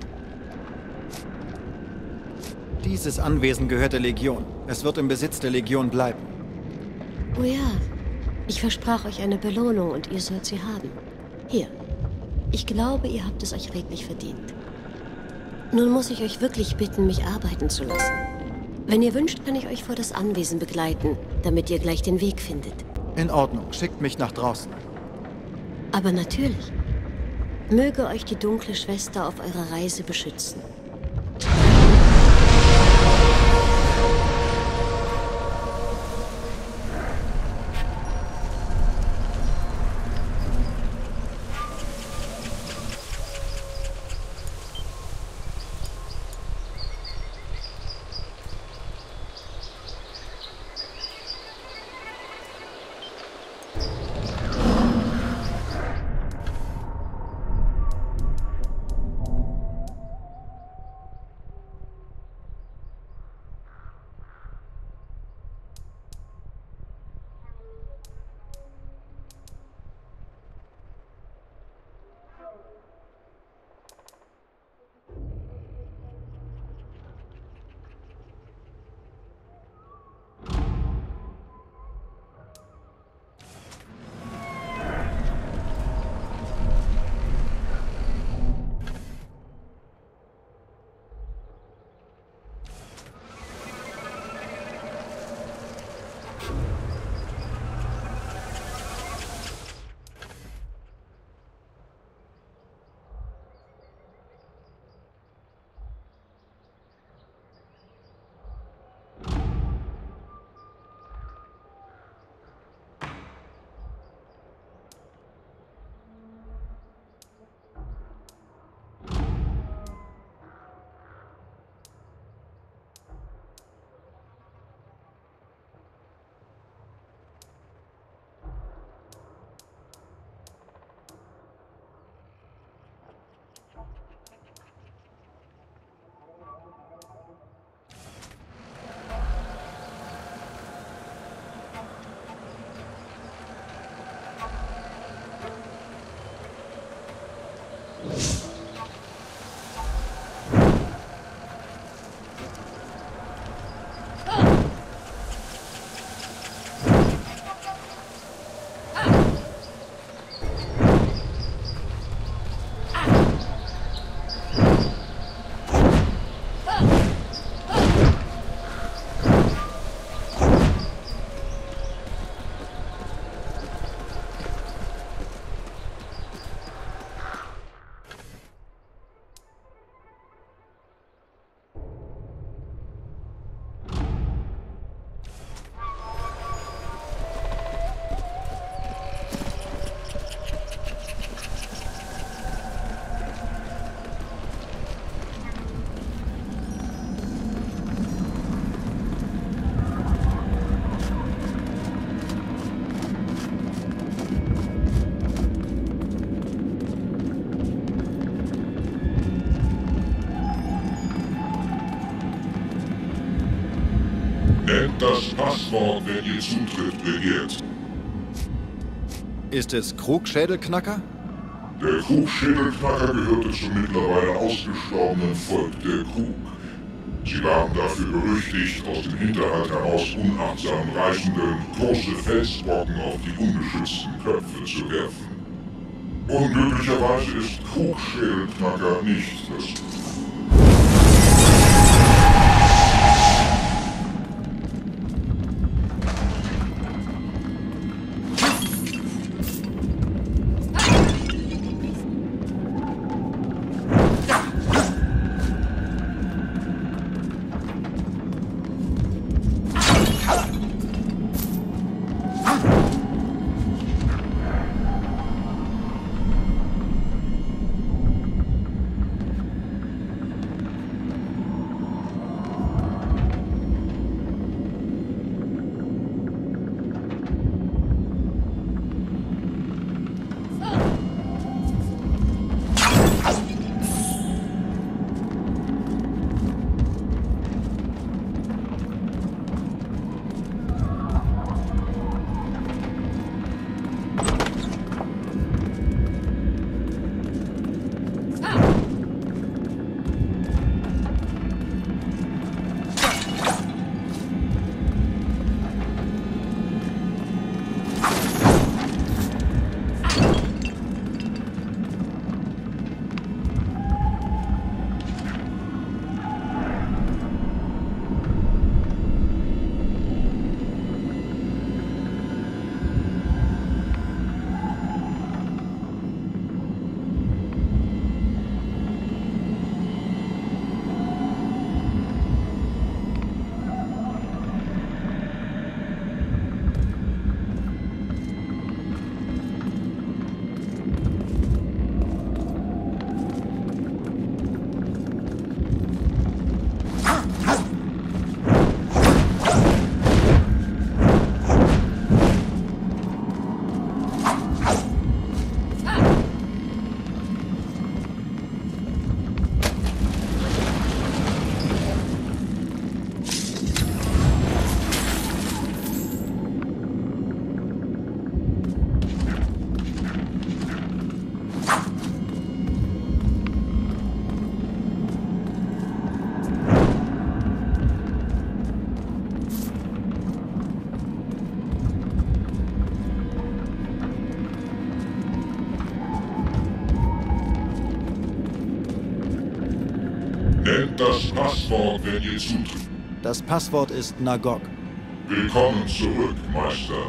Dieses Anwesen gehört der Legion. Es wird im Besitz der Legion bleiben. Oh ja, ich versprach euch eine Belohnung und ihr sollt sie haben. Hier. Ich glaube, ihr habt es euch redlich verdient. Nun muss ich euch wirklich bitten, mich arbeiten zu lassen. Wenn ihr wünscht, kann ich euch vor das Anwesen begleiten, damit ihr gleich den Weg findet. In Ordnung, schickt mich nach draußen. Aber natürlich. Möge euch die dunkle Schwester auf eurer Reise beschützen. Nennt das Passwort, wenn ihr Zutritt begehrt. Ist es Krugschädelknacker? Der Krugschädelknacker gehörte zum mittlerweile ausgestorbenen Volk der Krug. Sie waren dafür berüchtigt, aus dem Hinterhalt heraus unachtsam Reisenden große Felsbrocken auf die ungeschützten Köpfe zu werfen. Unglücklicherweise ist Krugschädelknacker nicht das. Nennt das Passwort, wenn ihr zutritt. Das Passwort ist Nagok. Willkommen zurück, Meister.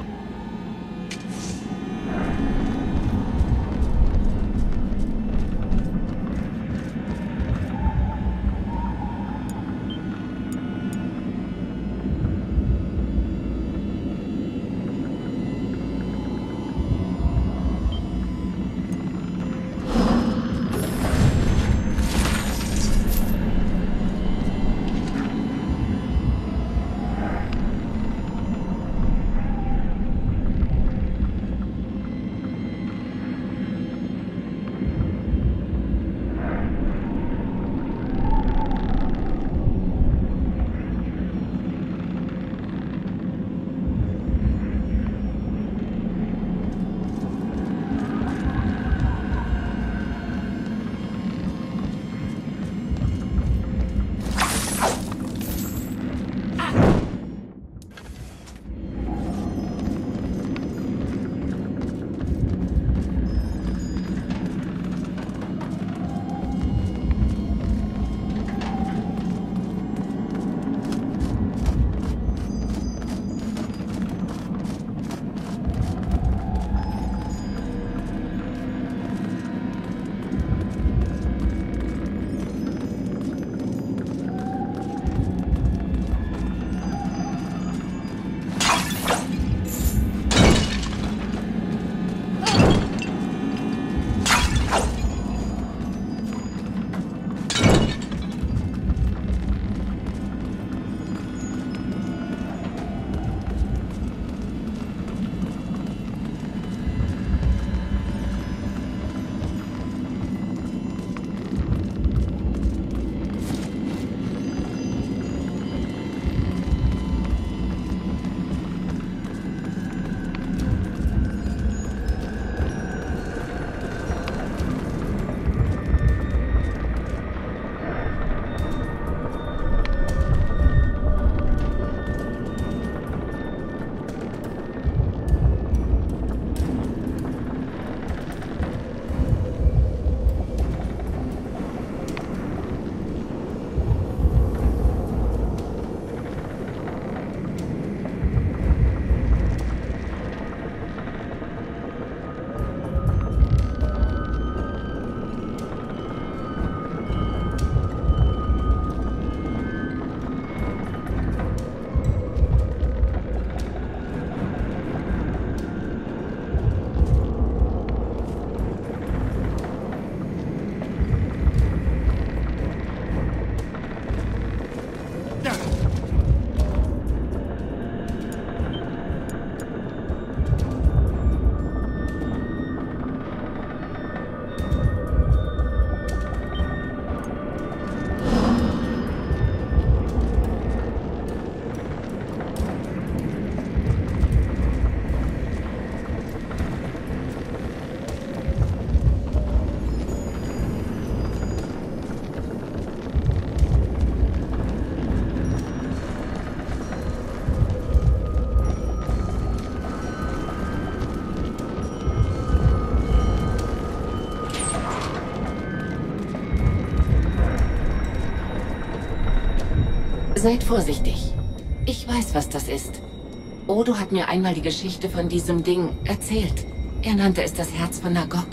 Seid vorsichtig. Ich weiß, was das ist. Odo hat mir einmal die Geschichte von diesem Ding erzählt. Er nannte es das Herz von Nagok.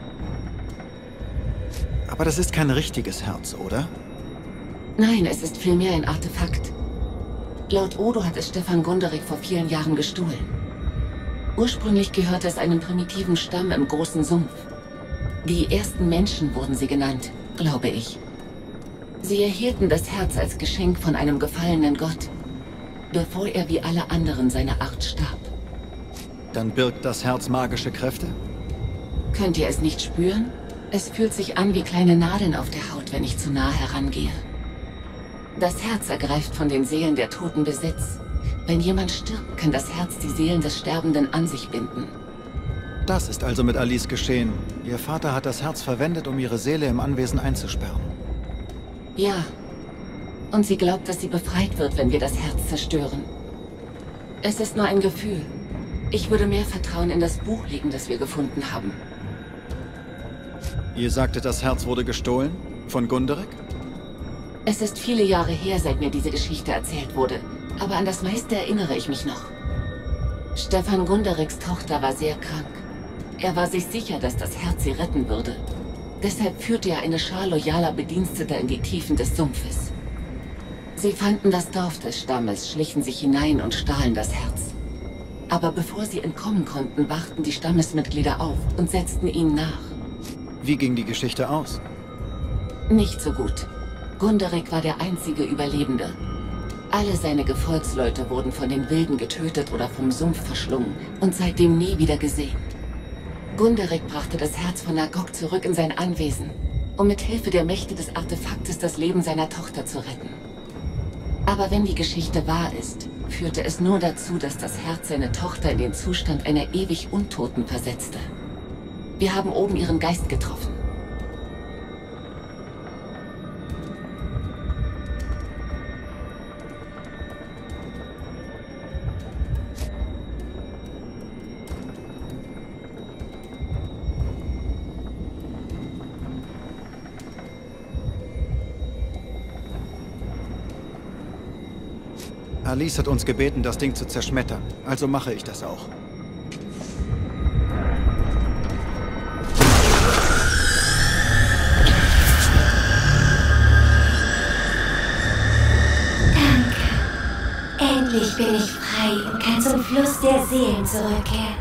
Aber das ist kein richtiges Herz, oder? Nein, es ist vielmehr ein Artefakt. Laut Odo hat es Stefan Gunderig vor vielen Jahren gestohlen. Ursprünglich gehörte es einem primitiven Stamm im großen Sumpf. Die ersten Menschen wurden sie genannt, glaube ich. Sie erhielten das Herz als Geschenk von einem gefallenen Gott, bevor er wie alle anderen seiner Art starb. Dann birgt das Herz magische Kräfte? Könnt ihr es nicht spüren? Es fühlt sich an wie kleine Nadeln auf der Haut, wenn ich zu nah herangehe. Das Herz ergreift von den Seelen der Toten Besitz. Wenn jemand stirbt, kann das Herz die Seelen des Sterbenden an sich binden. Das ist also mit Alice geschehen. Ihr Vater hat das Herz verwendet, um ihre Seele im Anwesen einzusperren. Ja. Und sie glaubt, dass sie befreit wird, wenn wir das Herz zerstören. Es ist nur ein Gefühl. Ich würde mehr Vertrauen in das Buch legen, das wir gefunden haben. Ihr sagtet, das Herz wurde gestohlen? Von Gunderig? Es ist viele Jahre her, seit mir diese Geschichte erzählt wurde. Aber an das meiste erinnere ich mich noch. Stefan Gunderigs Tochter war sehr krank. Er war sich sicher, dass das Herz sie retten würde. Deshalb führte er eine Schar loyaler Bediensteter in die Tiefen des Sumpfes. Sie fanden das Dorf des Stammes, schlichen sich hinein und stahlen das Herz. Aber bevor sie entkommen konnten, wachten die Stammesmitglieder auf und setzten ihnen nach. Wie ging die Geschichte aus? Nicht so gut. Gunderig war der einzige Überlebende. Alle seine Gefolgsleute wurden von den Wilden getötet oder vom Sumpf verschlungen und seitdem nie wieder gesehen. Gunderig brachte das Herz von Nagok zurück in sein Anwesen, um mit Hilfe der Mächte des Artefaktes das Leben seiner Tochter zu retten. Aber wenn die Geschichte wahr ist, führte es nur dazu, dass das Herz seine Tochter in den Zustand einer ewig Untoten versetzte. Wir haben oben ihren Geist getroffen. Alice hat uns gebeten, das Ding zu zerschmettern. Also mache ich das auch. Danke. Endlich bin ich frei und kann zum Fluss der Seelen zurückkehren.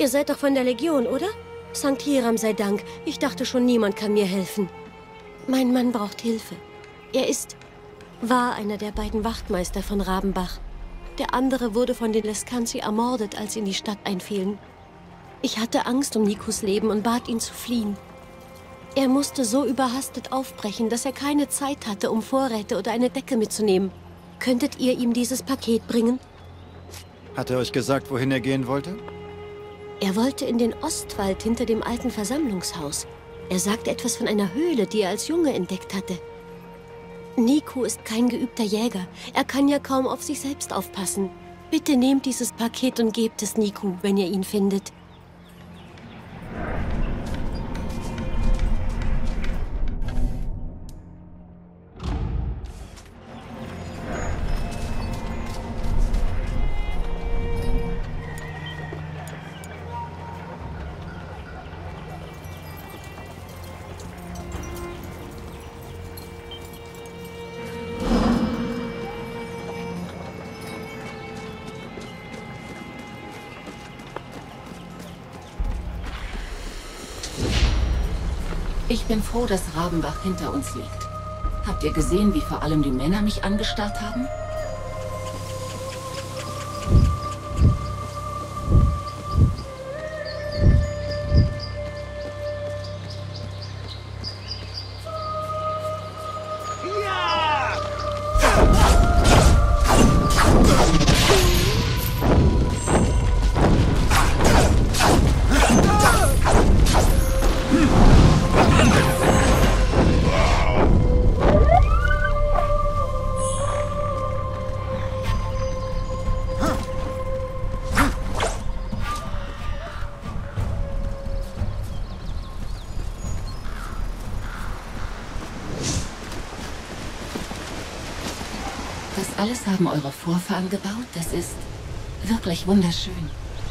Ihr seid doch von der Legion, oder? Sankt Hiram sei Dank. Ich dachte schon, niemand kann mir helfen. Mein Mann braucht Hilfe. Er ist... war einer der beiden Wachtmeister von Rabenbach. Der andere wurde von den Lescanzi ermordet, als sie in die Stadt einfielen. Ich hatte Angst um Nikos Leben und bat ihn zu fliehen. Er musste so überhastet aufbrechen, dass er keine Zeit hatte, um Vorräte oder eine Decke mitzunehmen. Könntet ihr ihm dieses Paket bringen? Hat er euch gesagt, wohin er gehen wollte? Er wollte in den Ostwald hinter dem alten Versammlungshaus. Er sagte etwas von einer Höhle, die er als Junge entdeckt hatte. Niko ist kein geübter Jäger. Er kann ja kaum auf sich selbst aufpassen. Bitte nehmt dieses Paket und gebt es Niko, wenn ihr ihn findet. Ich bin froh, dass Rabenbach hinter uns liegt. Habt ihr gesehen, wie vor allem die Männer mich angestarrt haben? Das alles haben eure Vorfahren gebaut. Das ist wirklich wunderschön.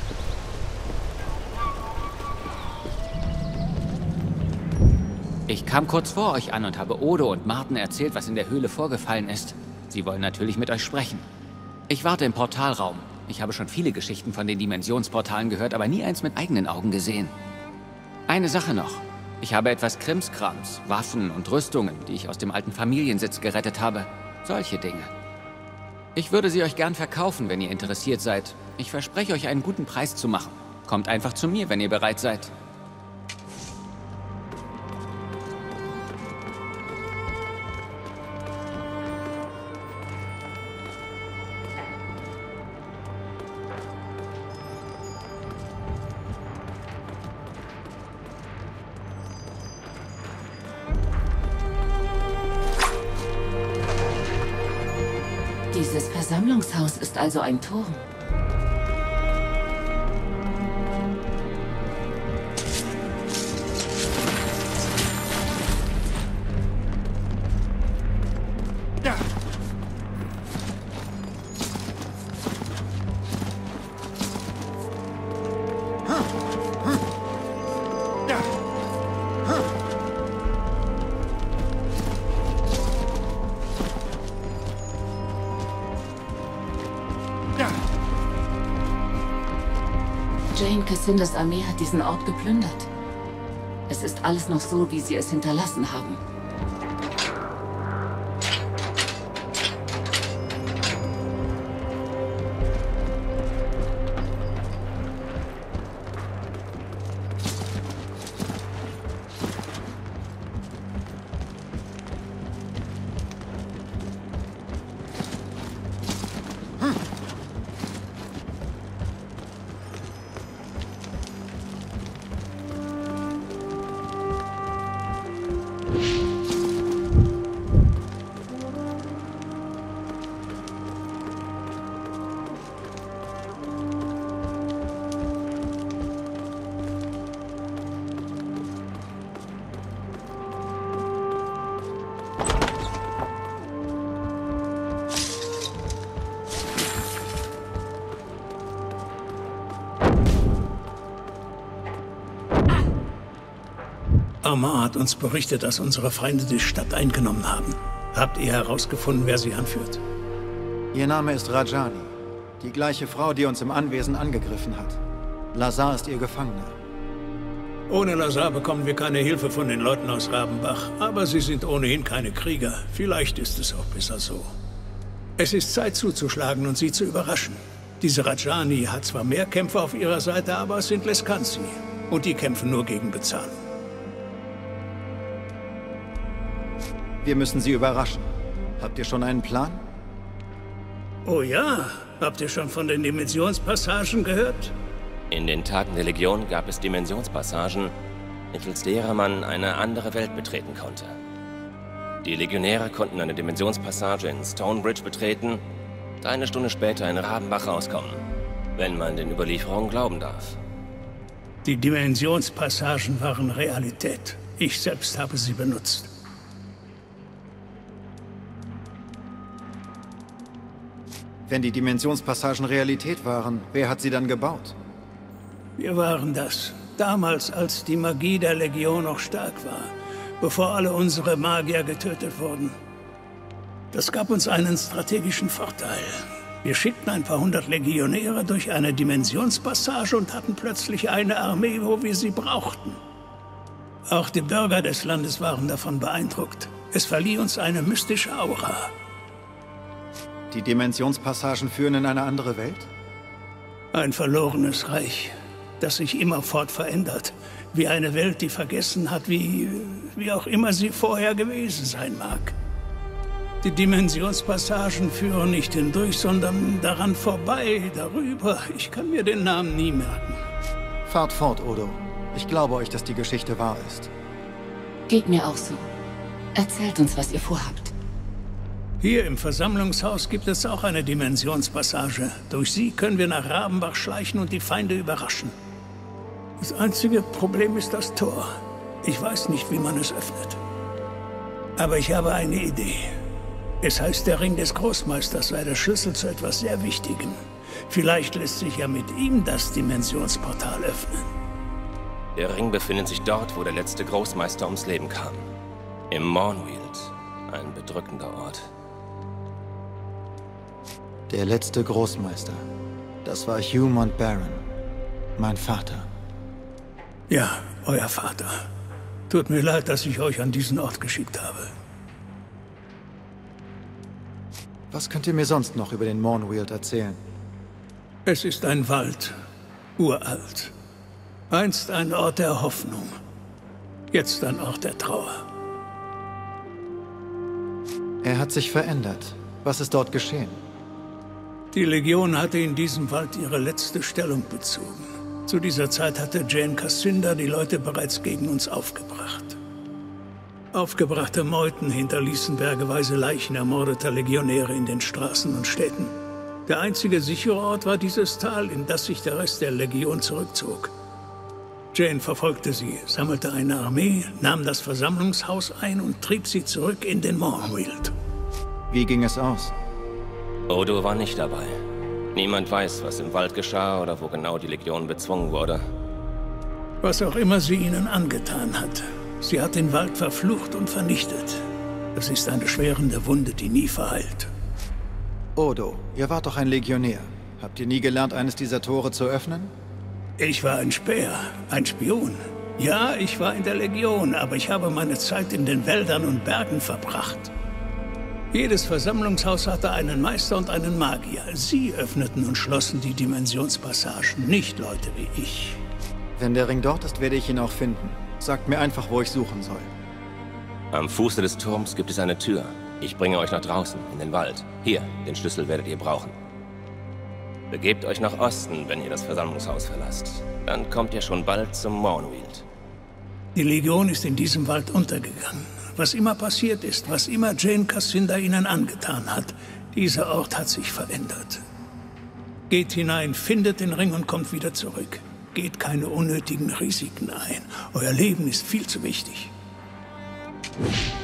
Ich kam kurz vor euch an und habe Odo und Marten erzählt, was in der Höhle vorgefallen ist. Sie wollen natürlich mit euch sprechen. Ich warte im Portalraum. Ich habe schon viele Geschichten von den Dimensionsportalen gehört, aber nie eins mit eigenen Augen gesehen. Eine Sache noch. Ich habe etwas Krimskrams, Waffen und Rüstungen, die ich aus dem alten Familiensitz gerettet habe. Solche Dinge. Ich würde sie euch gern verkaufen, wenn ihr interessiert seid. Ich verspreche euch, einen guten Preis zu machen. Kommt einfach zu mir, wenn ihr bereit seid. Dieses Versammlungshaus ist also ein Turm. Jane Cassindas Armee hat diesen Ort geplündert. Es ist alles noch so, wie sie es hinterlassen haben. Amar hat uns berichtet, dass unsere Feinde die Stadt eingenommen haben. Habt ihr herausgefunden, wer sie anführt? Ihr Name ist Rajani. Die gleiche Frau, die uns im Anwesen angegriffen hat. Lazar ist ihr Gefangener. Ohne Lazar bekommen wir keine Hilfe von den Leuten aus Rabenbach. Aber sie sind ohnehin keine Krieger. Vielleicht ist es auch besser so. Es ist Zeit zuzuschlagen und sie zu überraschen. Diese Rajani hat zwar mehr Kämpfer auf ihrer Seite, aber es sind Leskansi. Und die kämpfen nur gegen Bezahlung. Wir müssen sie überraschen. Habt ihr schon einen Plan? Oh ja, habt ihr schon von den Dimensionspassagen gehört? In den Tagen der Legion gab es Dimensionspassagen, mittels derer man eine andere Welt betreten konnte. Die Legionäre konnten eine Dimensionspassage in Stonebridge betreten, und eine Stunde später in Rabenbach rauskommen, wenn man den Überlieferungen glauben darf. Die Dimensionspassagen waren Realität. Ich selbst habe sie benutzt. Wenn die Dimensionspassagen Realität waren, wer hat sie dann gebaut? Wir waren das. Damals, als die Magie der Legion noch stark war. Bevor alle unsere Magier getötet wurden. Das gab uns einen strategischen Vorteil. Wir schickten ein paar hundert Legionäre durch eine Dimensionspassage und hatten plötzlich eine Armee, wo wir sie brauchten. Auch die Bürger des Landes waren davon beeindruckt. Es verlieh uns eine mystische Aura. Die Dimensionspassagen führen in eine andere Welt? Ein verlorenes Reich, das sich immerfort verändert. Wie eine Welt, die vergessen hat, wie, wie auch immer sie vorher gewesen sein mag. Die Dimensionspassagen führen nicht hindurch, sondern daran vorbei, darüber. Ich kann mir den Namen nie merken. Fahrt fort, Odo. Ich glaube euch, dass die Geschichte wahr ist. Geht mir auch so. Erzählt uns, was ihr vorhabt. Hier im Versammlungshaus gibt es auch eine Dimensionspassage. Durch sie können wir nach Rabenbach schleichen und die Feinde überraschen. Das einzige Problem ist das Tor. Ich weiß nicht, wie man es öffnet. Aber ich habe eine Idee. Es heißt, der Ring des Großmeisters sei der Schlüssel zu etwas sehr Wichtigem. Vielleicht lässt sich ja mit ihm das Dimensionsportal öffnen. Der Ring befindet sich dort, wo der letzte Großmeister ums Leben kam. Im Mournweald. Ein bedrückender Ort. Der letzte Großmeister. Das war Hugh Montbaron. Mein Vater. Ja, euer Vater. Tut mir leid, dass ich euch an diesen Ort geschickt habe. Was könnt ihr mir sonst noch über den Mournweald erzählen? Es ist ein Wald. Uralt. Einst ein Ort der Hoffnung. Jetzt ein Ort der Trauer. Er hat sich verändert. Was ist dort geschehen? Die Legion hatte in diesem Wald ihre letzte Stellung bezogen. Zu dieser Zeit hatte Jane Cassinda die Leute bereits gegen uns aufgebracht. Aufgebrachte Meuten hinterließen bergeweise Leichen ermordeter Legionäre in den Straßen und Städten. Der einzige sichere Ort war dieses Tal, in das sich der Rest der Legion zurückzog. Jane verfolgte sie, sammelte eine Armee, nahm das Versammlungshaus ein und trieb sie zurück in den Mournweald. Wie ging es aus? Odo war nicht dabei. Niemand weiß, was im Wald geschah oder wo genau die Legion bezwungen wurde. Was auch immer sie ihnen angetan hat. Sie hat den Wald verflucht und vernichtet. Das ist eine schwerende Wunde, die nie verheilt. Odo, ihr wart doch ein Legionär. Habt ihr nie gelernt, eines dieser Tore zu öffnen? Ich war ein Späher, ein Spion. Ja, ich war in der Legion, aber ich habe meine Zeit in den Wäldern und Bergen verbracht. Jedes Versammlungshaus hatte einen Meister und einen Magier. Sie öffneten und schlossen die Dimensionspassagen, nicht Leute wie ich. Wenn der Ring dort ist, werde ich ihn auch finden. Sagt mir einfach, wo ich suchen soll. Am Fuße des Turms gibt es eine Tür. Ich bringe euch nach draußen, in den Wald. Hier, den Schlüssel werdet ihr brauchen. Begebt euch nach Osten, wenn ihr das Versammlungshaus verlasst. Dann kommt ihr schon bald zum Mournweald. Die Legion ist in diesem Wald untergegangen. Was immer passiert ist, was immer Jane Cassinda ihnen angetan hat, dieser Ort hat sich verändert. Geht hinein, findet den Ring und kommt wieder zurück. Geht keine unnötigen Risiken ein. Euer Leben ist viel zu wichtig.